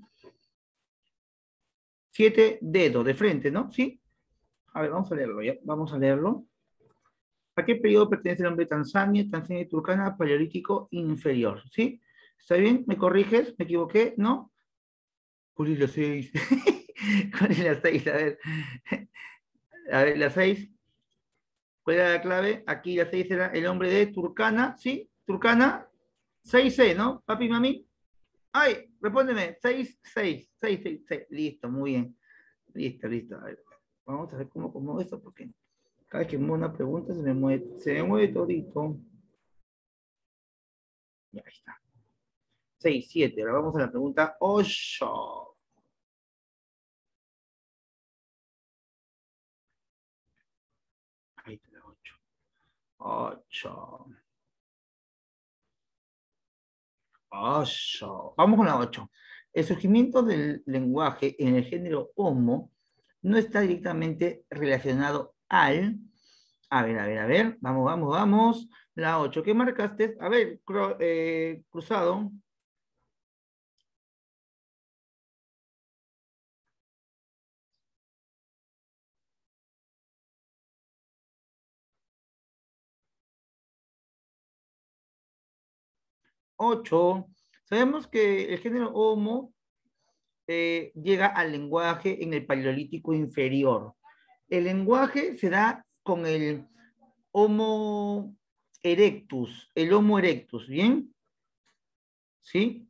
Speaker 1: Siete dedos de frente, ¿no? ¿Sí? A ver, vamos a leerlo ya. Vamos a leerlo. ¿A qué periodo pertenece el nombre Tanzania? Tanzania y Turkana, Paleolítico inferior. ¿Sí? ¿Está bien? ¿Me corriges? ¿Me equivoqué? ¿No? ¿Cuál es la seis? ¿Cuál es la seis? A ver. A ver, la seis. ¿Cuál era la clave? Aquí la seis era el nombre de Turkana. ¿Sí? Turkana. seis C, ¿no? Papi, mami. Ay, respóndeme. seis, seis, seis, seis, seis. Listo, muy bien. Listo, listo. A ver, vamos a ver cómo como esto, porque cada vez que me muevo una pregunta se me mueve, se me mueve todito. Ya está. seis, siete. Ahora vamos a la pregunta ocho. Ahí está la ocho. ocho. ocho. Vamos con la ocho. El surgimiento del lenguaje en el género Homo no está directamente relacionado al... A ver, a ver, a ver. Vamos, vamos, vamos. La ocho. ¿Qué marcaste? A ver, cru- eh, cruzado. Ocho. Sabemos que el género Homo eh, llega al lenguaje en el Paleolítico inferior. El lenguaje se da con el Homo erectus, el Homo erectus, ¿bien? ¿Sí?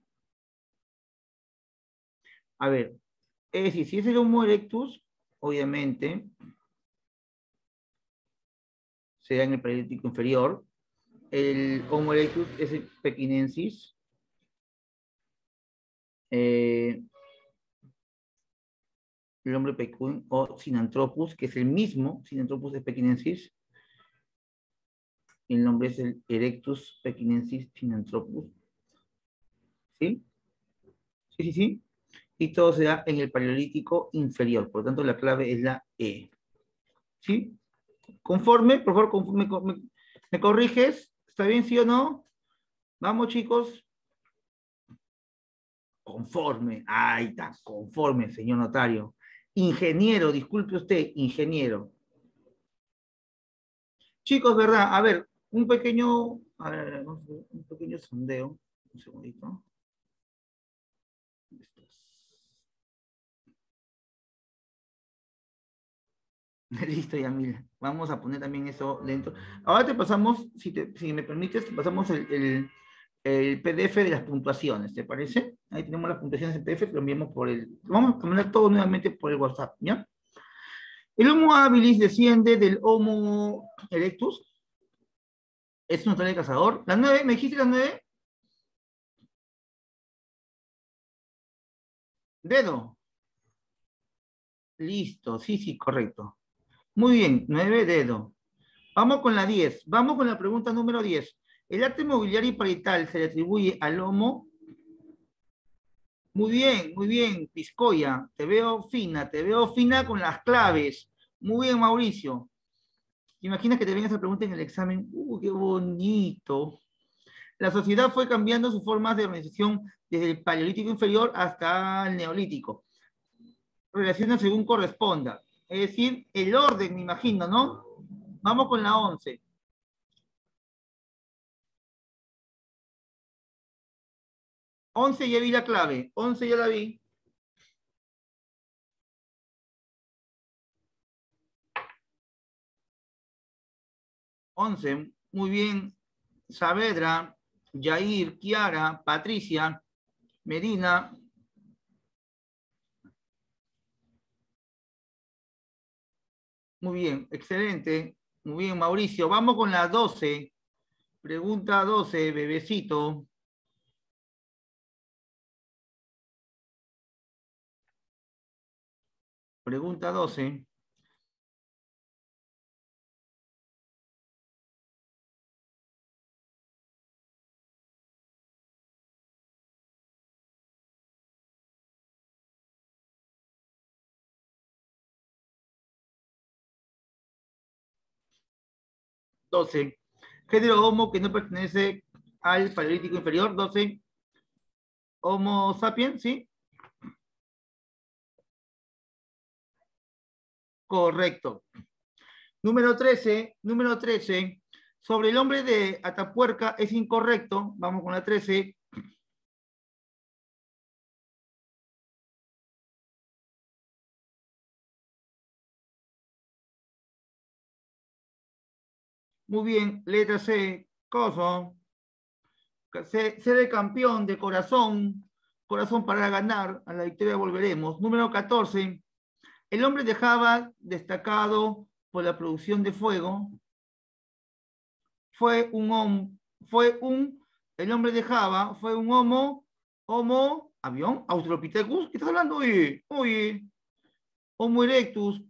Speaker 1: A ver, es decir, si es el Homo erectus, obviamente se da en el Paleolítico inferior. El Homo erectus es el pequinensis. Eh, el hombre pecún o Sinanthropus, que es el mismo, Sinanthropus es pequinensis. El nombre es el Erectus pequinensis Sinanthropus. ¿Sí? Sí, sí, sí. Y todo se da en el Paleolítico inferior. Por lo tanto, la clave es la E. ¿Sí? Conforme, por favor, conforme, me, me corriges. ¿Está bien, sí o no? Vamos, chicos. Conforme. Ahí está, conforme, señor notario. Ingeniero, disculpe usted, ingeniero. Chicos, ¿verdad? A ver, un pequeño, a ver, un pequeño sondeo. Un segundito. Listo, ya, mira. Vamos a poner también eso dentro. Ahora te pasamos, si, te, si me permites, te pasamos el, el, el P D F de las puntuaciones, ¿te parece? Ahí tenemos las puntuaciones en P D F, lo enviamos por el... Vamos a poner todo nuevamente por el WhatsApp, ¿ya? El Homo habilis desciende del Homo erectus. Es un de cazador. La nueve, ¿me dijiste la nueve? Dedo. Listo, sí, sí, correcto. Muy bien, nueve dedos. Vamos con la diez. Vamos con la pregunta número diez. ¿El arte mobiliario y parietal se le atribuye al Homo? Muy bien, muy bien, Piscoya. Te veo fina, te veo fina con las claves. Muy bien, Mauricio. ¿Te imaginas que te venga esa pregunta en el examen? ¡Uh, qué bonito! La sociedad fue cambiando sus formas de organización desde el Paleolítico inferior hasta el Neolítico. Relaciona según corresponda. Es decir, el orden, me imagino, ¿no? Vamos con la once. once ya vi la clave. once ya la vi. once, muy bien. Saavedra, Jair, Kiara, Patricia, Medina. Muy bien, excelente. Muy bien, Mauricio. Vamos con la doce. Pregunta doce, bebecito. Pregunta doce. doce. Género Homo que no pertenece al Paleolítico inferior. doce. Homo sapiens, ¿sí? Correcto. Número trece. Número trece. Sobre el hombre de Atapuerca es incorrecto. Vamos con la trece. Muy bien. Letra C. Coso. C, C de campeón, de corazón. Corazón para ganar. A la victoria volveremos. Número catorce. El hombre de Java, destacado por la producción de fuego, fue un homo, fue un, el hombre de Java fue un homo, homo, avión, Australopithecus. ¿Qué estás hablando? Oye, oye, Homo erectus.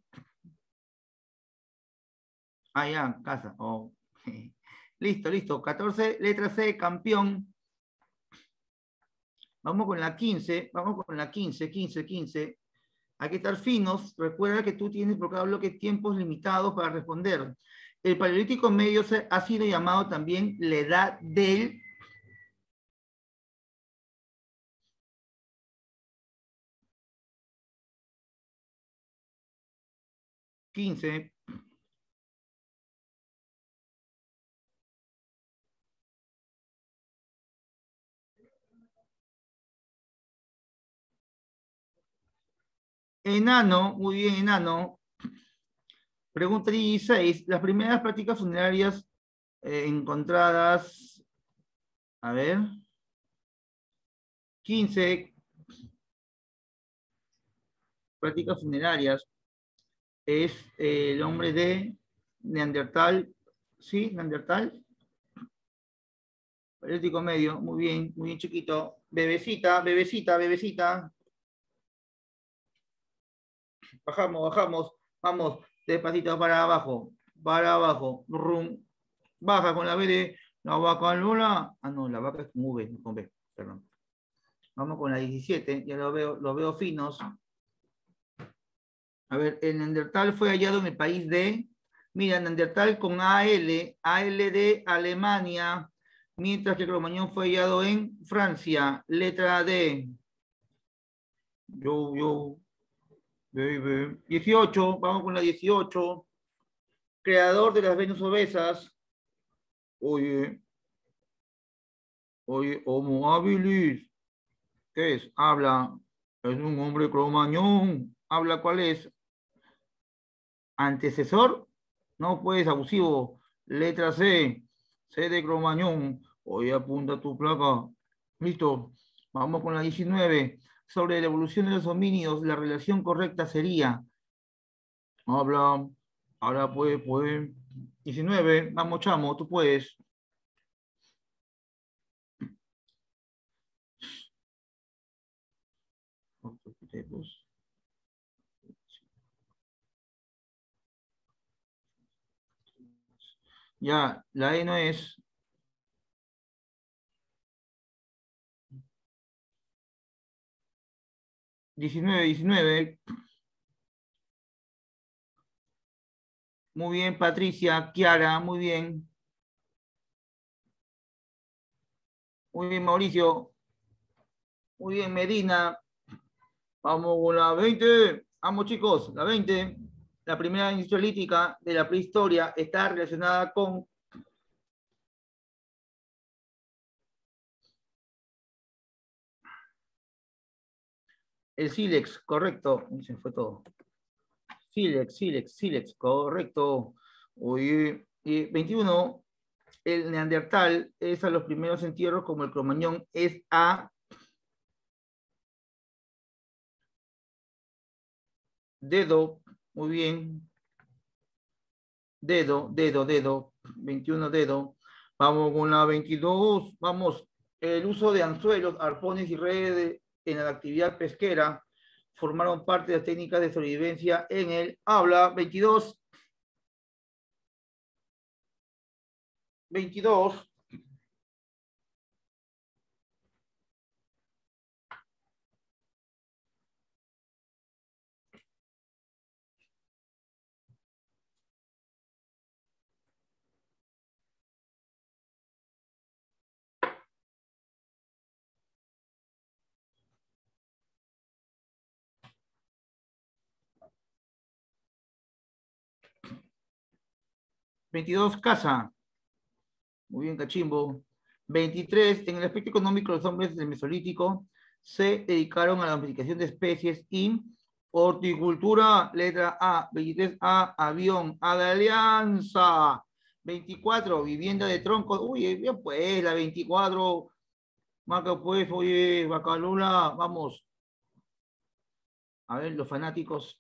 Speaker 1: Ah, ya, casa. Oh. Listo, listo. catorce, letra C, campeón. Vamos con la quince, vamos con la quince, quince, quince. Hay que estar finos. Recuerda que tú tienes por cada bloque tiempos limitados para responder. El Paleolítico Medio se, ha sido llamado también la edad del quince. Enano, muy bien, enano. Pregunta dieciséis. Las primeras prácticas funerarias eh, encontradas, a ver, quince prácticas funerarias. Es eh, el hombre de Neandertal, ¿sí? Neandertal, Paleolítico Medio, muy bien, muy bien chiquito. Bebecita, bebecita, bebecita. Bajamos, bajamos, vamos, despacito para abajo, para abajo, rum, baja con la B de la vaca Lola. Ah, no, la vaca es con V, no con B, perdón. Vamos con la diecisiete, ya lo veo, lo veo finos. A ver, el Neandertal fue hallado en el país de, mira, Neandertal con A L, A L de Alemania, mientras que el Cromañón fue hallado en Francia, letra D. Yo, yo, baby. dieciocho, vamos con la dieciocho. Creador de las Venus obesas. Oye, oye, Homo habilis. ¿Qué es? Habla. Es un hombre cromañón. Habla, ¿cuál es? Antecesor. No, pues, abusivo. Letra C. C de cromañón. Oye, apunta tu placa. Listo. Vamos con la diecinueve. Sobre la evolución de los homínidos, la relación correcta sería. Habla. Ahora pues, pues. diecinueve. Vamos, chamo, tú puedes. Australopithecus. Ya, la E no es. diecinueve, diecinueve. Muy bien, Patricia, Kiara, muy bien. Muy bien, Mauricio. Muy bien, Medina. Vamos con la veinte. Vamos, chicos, la veinte. La primera industrialítica de la prehistoria está relacionada con el sílex, correcto. Se fue todo. Sílex, sílex, sílex, correcto. Oye, y veintiuno. El neandertal es a los primeros entierros, como el cromañón es a dedo. Muy bien. Dedo, dedo, dedo. veintiuno dedo. Vamos con la veintidós. Vamos. El uso de anzuelos, arpones y redes en la actividad pesquera formaron parte de las técnicas de sobrevivencia en el habla. veintidós. veintidós. veintidós, casa. Muy bien, cachimbo. veintitrés. En el aspecto económico, los hombres del Mesolítico se dedicaron a la domesticación de especies y horticultura. Letra A. veintitrés A. Avión. A de alianza. veinticuatro. Vivienda de troncos. Uy, bien pues, la veinticuatro. Marca pues, oye, Bacalula. Vamos. A ver, los fanáticos.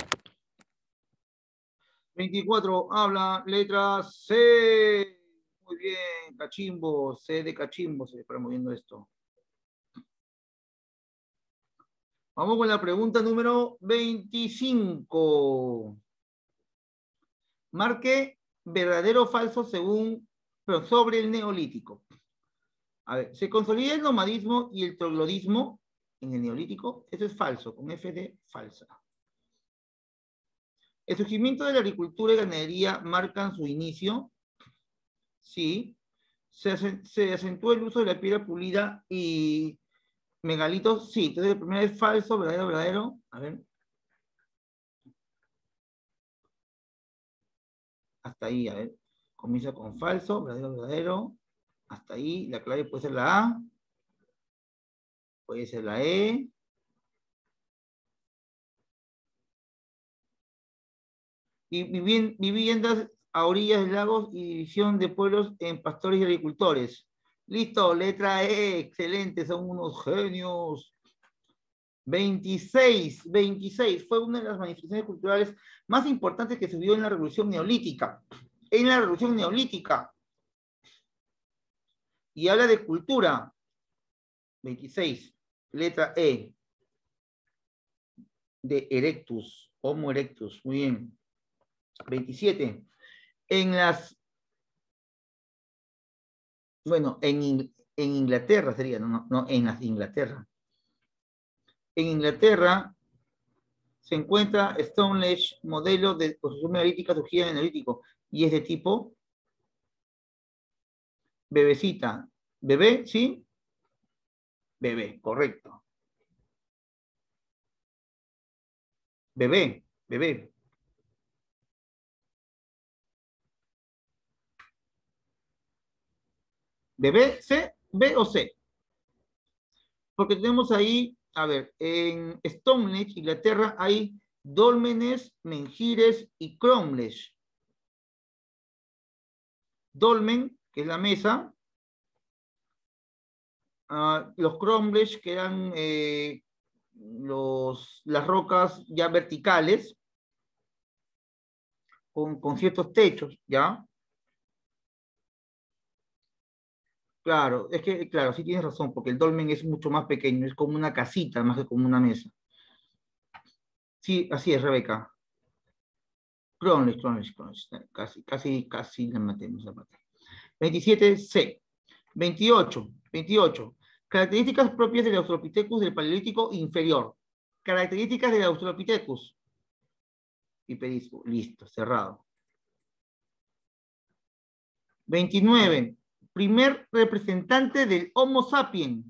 Speaker 1: veinticuatro. Habla. Letra C. Muy bien, cachimbo, C de cachimbo, se está moviendo esto. Vamos con la pregunta número veinticinco. Marque verdadero o falso según, pero sobre el neolítico. A ver, ¿se consolida el nomadismo y el troglodismo en el neolítico? Eso es falso, con F de falsa. ¿El surgimiento de la agricultura y ganadería marcan su inicio? Sí. ¿Se, se acentúa el uso de la piedra pulida y megalitos? Sí. Entonces, el primero es falso, verdadero, verdadero. A ver. Hasta ahí, a ver. Comienza con falso, verdadero, verdadero. Hasta ahí. La clave puede ser la A. Puede ser la E. Y viviendas a orillas de lagos y división de pueblos en pastores y agricultores. Listo, letra E, excelente, son unos genios. veintiséis, veintiséis, fue una de las manifestaciones culturales más importantes que se vio en la Revolución Neolítica. En la Revolución Neolítica. Y habla de cultura. veintiséis, letra E. De erectus, Homo erectus, muy bien. veintisiete. En las, bueno, en, en Inglaterra sería, no, no, no, en las Inglaterra. En Inglaterra se encuentra Stonehenge, modelo de construcción megalítica surgida en el Neolítico, y es de tipo bebecita. ¿Bebé? ¿Sí? Bebé, correcto. Bebé, bebé. ¿Bebé? ¿C? ¿B o C? Porque tenemos ahí, a ver, en Stonehenge, Inglaterra, hay dólmenes, menhires y cromlech. Dolmen, que es la mesa, uh, los cromlech, que eran eh, los, las rocas ya verticales, con, con ciertos techos, ¿ya? Claro, es que, claro, sí tienes razón, porque el dolmen es mucho más pequeño, es como una casita más que como una mesa. Sí, así es, Rebeca. Cronles, Cronles, Cronles. Casi, casi, casi la matemos esa parte. veintisiete, C. veintiocho, veintiocho. Características propias del Australopithecus del Paleolítico inferior. Características del Australopithecus. Y pedisco, listo, cerrado. veintinueve. Primer representante del Homo sapiens.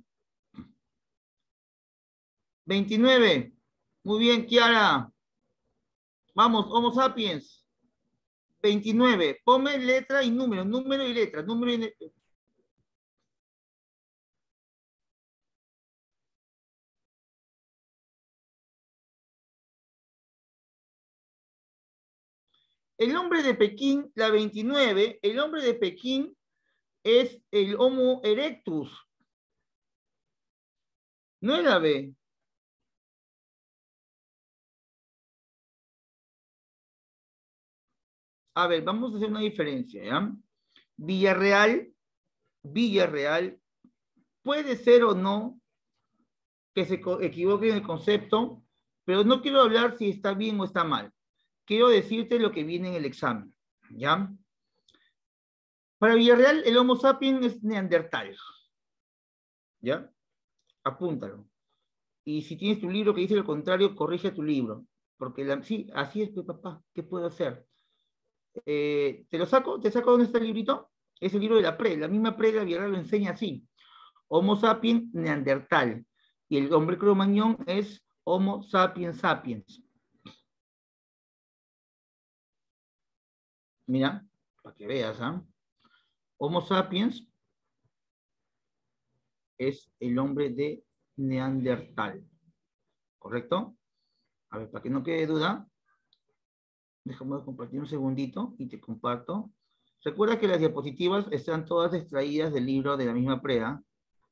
Speaker 1: veintinueve. Muy bien, Kiara. Vamos, Homo sapiens. veintinueve. Ponme letra y número, número y letra, número y letra. El hombre de Pekín, la veintinueve, el hombre de Pekín es el Homo erectus. No es la B. A ver, vamos a hacer una diferencia, ¿ya? Villarreal, Villarreal, puede ser o no que se equivoque en el concepto, pero no quiero hablar si está bien o está mal. Quiero decirte lo que viene en el examen, ¿ya? Para Villarreal, el Homo sapiens es neandertal, ¿ya? Apúntalo. Y si tienes tu libro que dice lo contrario, corrige tu libro. Porque la, sí, así es, pues, papá, ¿qué puedo hacer? Eh, ¿Te lo saco? ¿Te saco dónde está el librito? Es el libro de la pre, la misma pre de Villarreal lo enseña así. Homo sapiens neandertal. Y el hombre cromañón es Homo sapiens sapiens. Mira, para que veas, ¿ah? ¿eh? Homo sapiens es el hombre de Neandertal. ¿Correcto? A ver, para que no quede duda, déjame compartir un segundito y te comparto. Recuerda que las diapositivas están todas extraídas del libro de la misma preda.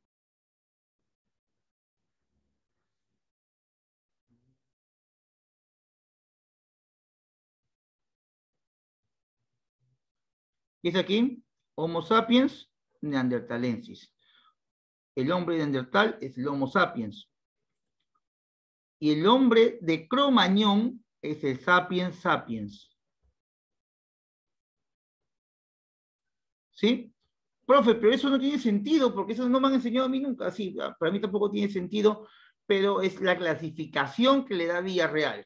Speaker 1: Dice aquí, Homo sapiens neandertalensis. El hombre de Neandertal es el Homo sapiens. Y el hombre de Cromañón es el sapiens sapiens. ¿Sí? Profe, pero eso no tiene sentido, porque eso no me han enseñado a mí nunca. Sí, para mí tampoco tiene sentido, pero es la clasificación que le da Villarreal.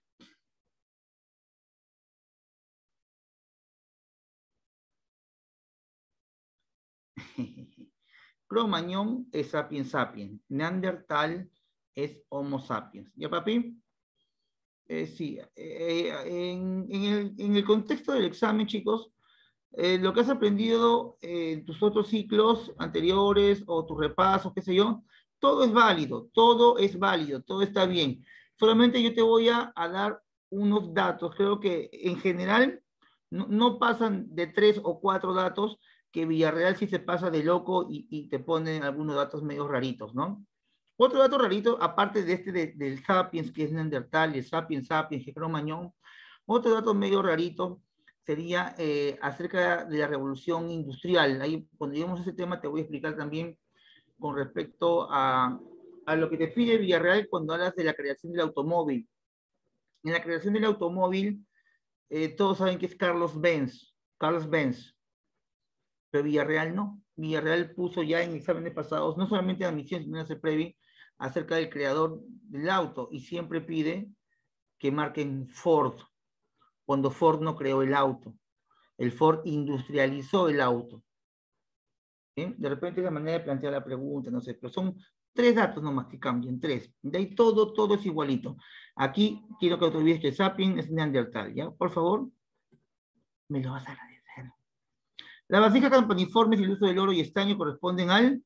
Speaker 1: Cromañón es sapiens sapiens. Neandertal es Homo sapiens. ¿Ya, papi? Eh, sí. Eh, en, en, el, en el contexto del examen, chicos, eh, lo que has aprendido en tus otros ciclos anteriores o tus repasos, qué sé yo, todo es válido, todo es válido, todo está bien. Solamente yo te voy a, a dar unos datos. Creo que en general no, no pasan de tres o cuatro datos, que Villarreal sí se pasa de loco y, y te pone algunos datos medio raritos, ¿no? Otro dato rarito, aparte de este de, del Sapiens, que es Neandertal, el Sapiens Sapiens, que es Cromañón, otro dato medio rarito sería eh, acerca de la revolución industrial. Ahí, cuando lleguemos a ese tema, te voy a explicar también con respecto a, a lo que te pide Villarreal cuando hablas de la creación del automóvil. En la creación del automóvil, eh, todos saben que es Carlos Benz, Carlos Benz, pero Villarreal no. Villarreal puso ya en exámenes pasados, no solamente en admisión, sino en ese previo, acerca del creador del auto, y siempre pide que marquen Ford, cuando Ford no creó el auto. El Ford industrializó el auto. ¿Sí? De repente la manera de plantear la pregunta, no sé, pero son tres datos nomás que cambian, tres. De ahí todo, todo es igualito. Aquí quiero que te olvides que Sapien es Neandertal, ¿ya? Por favor, me lo vas a agradecer. Las vasijas campaniformes y el uso del oro y estaño corresponden al...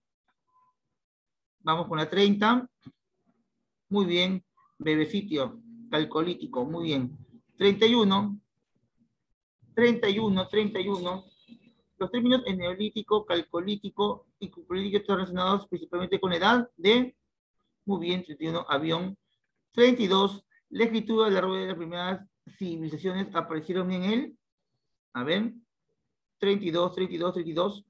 Speaker 1: Vamos con la treinta. Muy bien. Bebecitio, calcolítico, muy bien. treinta y uno. treinta y uno, treinta y uno. Los términos en neolítico, calcolítico y cuprolítico están relacionados principalmente con la edad de, muy bien, treinta y uno, avión. treinta y dos, la escritura de la rueda de las primeras civilizaciones aparecieron en él. A ver, treinta y dos, treinta y dos, treinta y dos.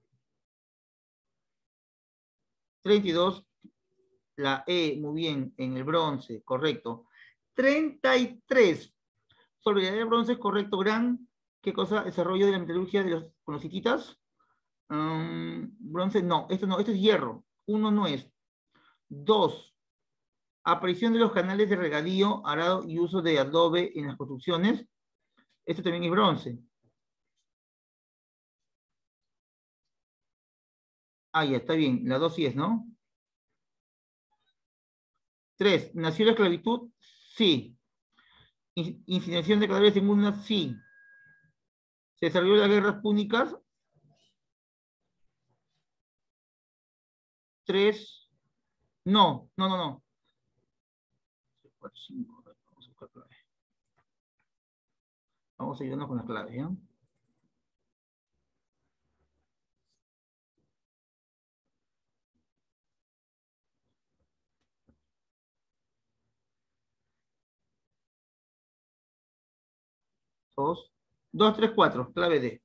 Speaker 1: treinta y dos, la E, muy bien, en el bronce, correcto. treinta y tres, Sobre la edad de bronce, correcto, gran, ¿qué cosa? Desarrollo de la metalurgia de los, con los hititas. Um, bronce, no, esto no, esto es hierro. Uno no es. Dos, aparición de los canales de regadío, arado y uso de adobe en las construcciones. Esto también es bronce. Ah, ya, está bien. La dos sí es, ¿no? Tres, ¿nació la esclavitud? Sí. ¿Incineración de cadáveres en una? Sí. ¿Se desarrolló las guerras púnicas? Tres. No, no, no, no. Cuatro, cinco. Vamos a buscar clave. Vamos a ayudarnos con las claves, ¿ya? Dos. Dos, tres, cuatro. Clave D.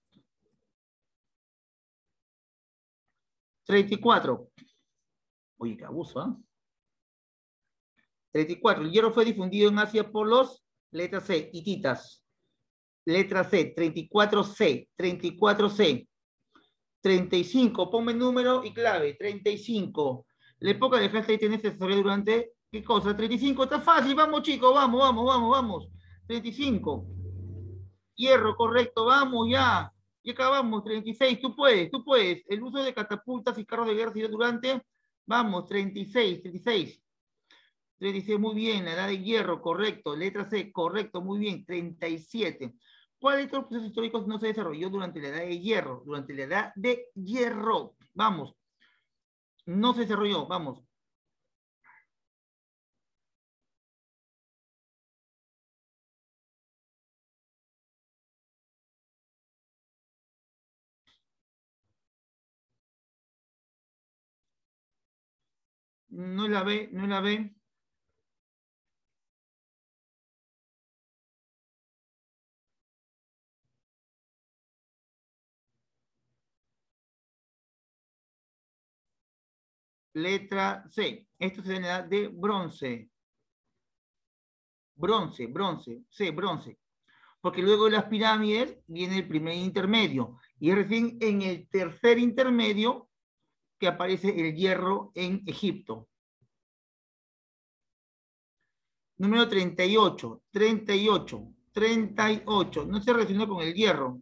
Speaker 1: Treinta y cuatro. Oye, qué abuso, ¿ah? treinta y cuatro. El hierro fue difundido en Asia por los, letra C, hititas. Letra C, treinta y cuatro C. treinta y cuatro C. treinta y cinco, ponme número y clave, treinta y cinco. La época de Halstein tiene se desarrolló durante, ¿qué cosa? treinta y cinco, está fácil, vamos chicos, vamos, vamos, vamos, vamos. treinta y cinco. Hierro, correcto, vamos ya. Y acabamos, treinta y seis, tú puedes, tú puedes. El uso de catapultas y carros de guerra se dio durante, vamos, treinta y seis, treinta y seis. treinta y seis, muy bien, la edad de hierro, correcto. Letra C, correcto, muy bien, treinta y siete. ¿Cuál de estos procesos históricos no se desarrolló durante la edad de hierro? Durante la edad de hierro. Vamos. No se desarrolló, vamos. No la ve, no la ve. Letra C. Esto es en la edad de bronce. Bronce, bronce, C, bronce. Porque luego de las pirámides viene el primer intermedio. Y es recién en el tercer intermedio que aparece el hierro en Egipto. Número treinta y ocho, treinta y ocho, treinta y ocho. No se relaciona con el hierro.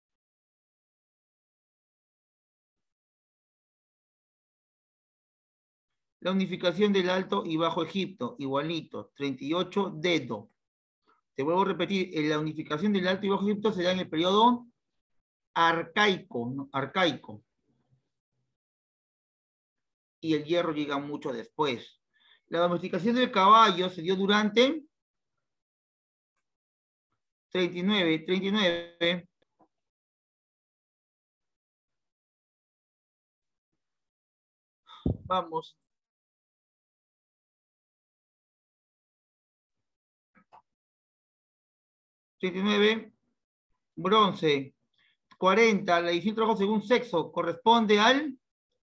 Speaker 1: La unificación del Alto y Bajo Egipto, igualito, treinta y ocho, dedo. Te vuelvo a repetir, la unificación del Alto y Bajo Egipto se da en el periodo arcaico, ¿no? Arcaico. Y el hierro llega mucho después. La domesticación del caballo se dio durante treinta y nueve, treinta y nueve. Vamos. treinta y nueve, bronce. cuarenta, la edición trabajo según sexo corresponde al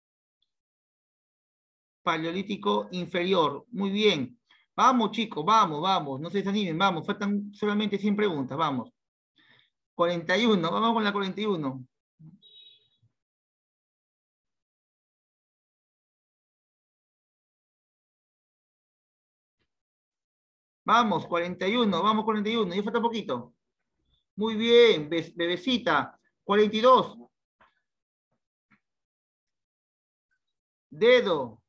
Speaker 1: paleolítico inferior. Muy bien. Vamos, chicos, vamos, vamos. No se desanimen, vamos. Faltan solamente cien preguntas, vamos. cuarenta y uno, vamos con la cuarenta y uno. Vamos, cuarenta y uno, vamos, cuarenta y uno. Ya falta poquito. Muy bien, be bebecita. cuarenta y dos. Dedo.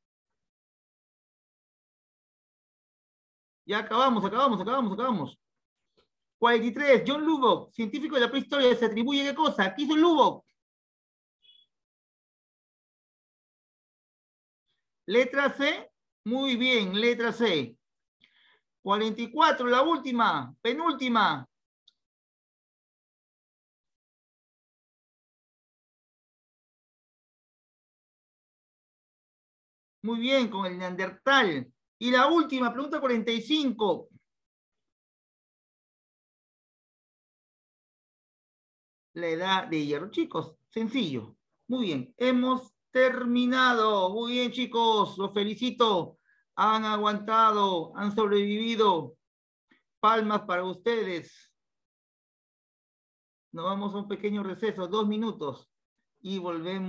Speaker 1: Ya acabamos, acabamos, acabamos, acabamos. cuarenta y tres. John Lubbock, científico de la prehistoria, se atribuye qué cosa. ¿Qué hizo Lubbock? Letra C. Muy bien, letra C. cuarenta y cuatro, la última, penúltima. Muy bien, con el Neandertal. Y la última, pregunta cuarenta y cinco. La edad de hierro. Chicos, sencillo. Muy bien, hemos terminado. Muy bien, chicos, los felicito. Han aguantado, han sobrevivido. Palmas para ustedes. Nos vamos a un pequeño receso, dos minutos, y volvemos.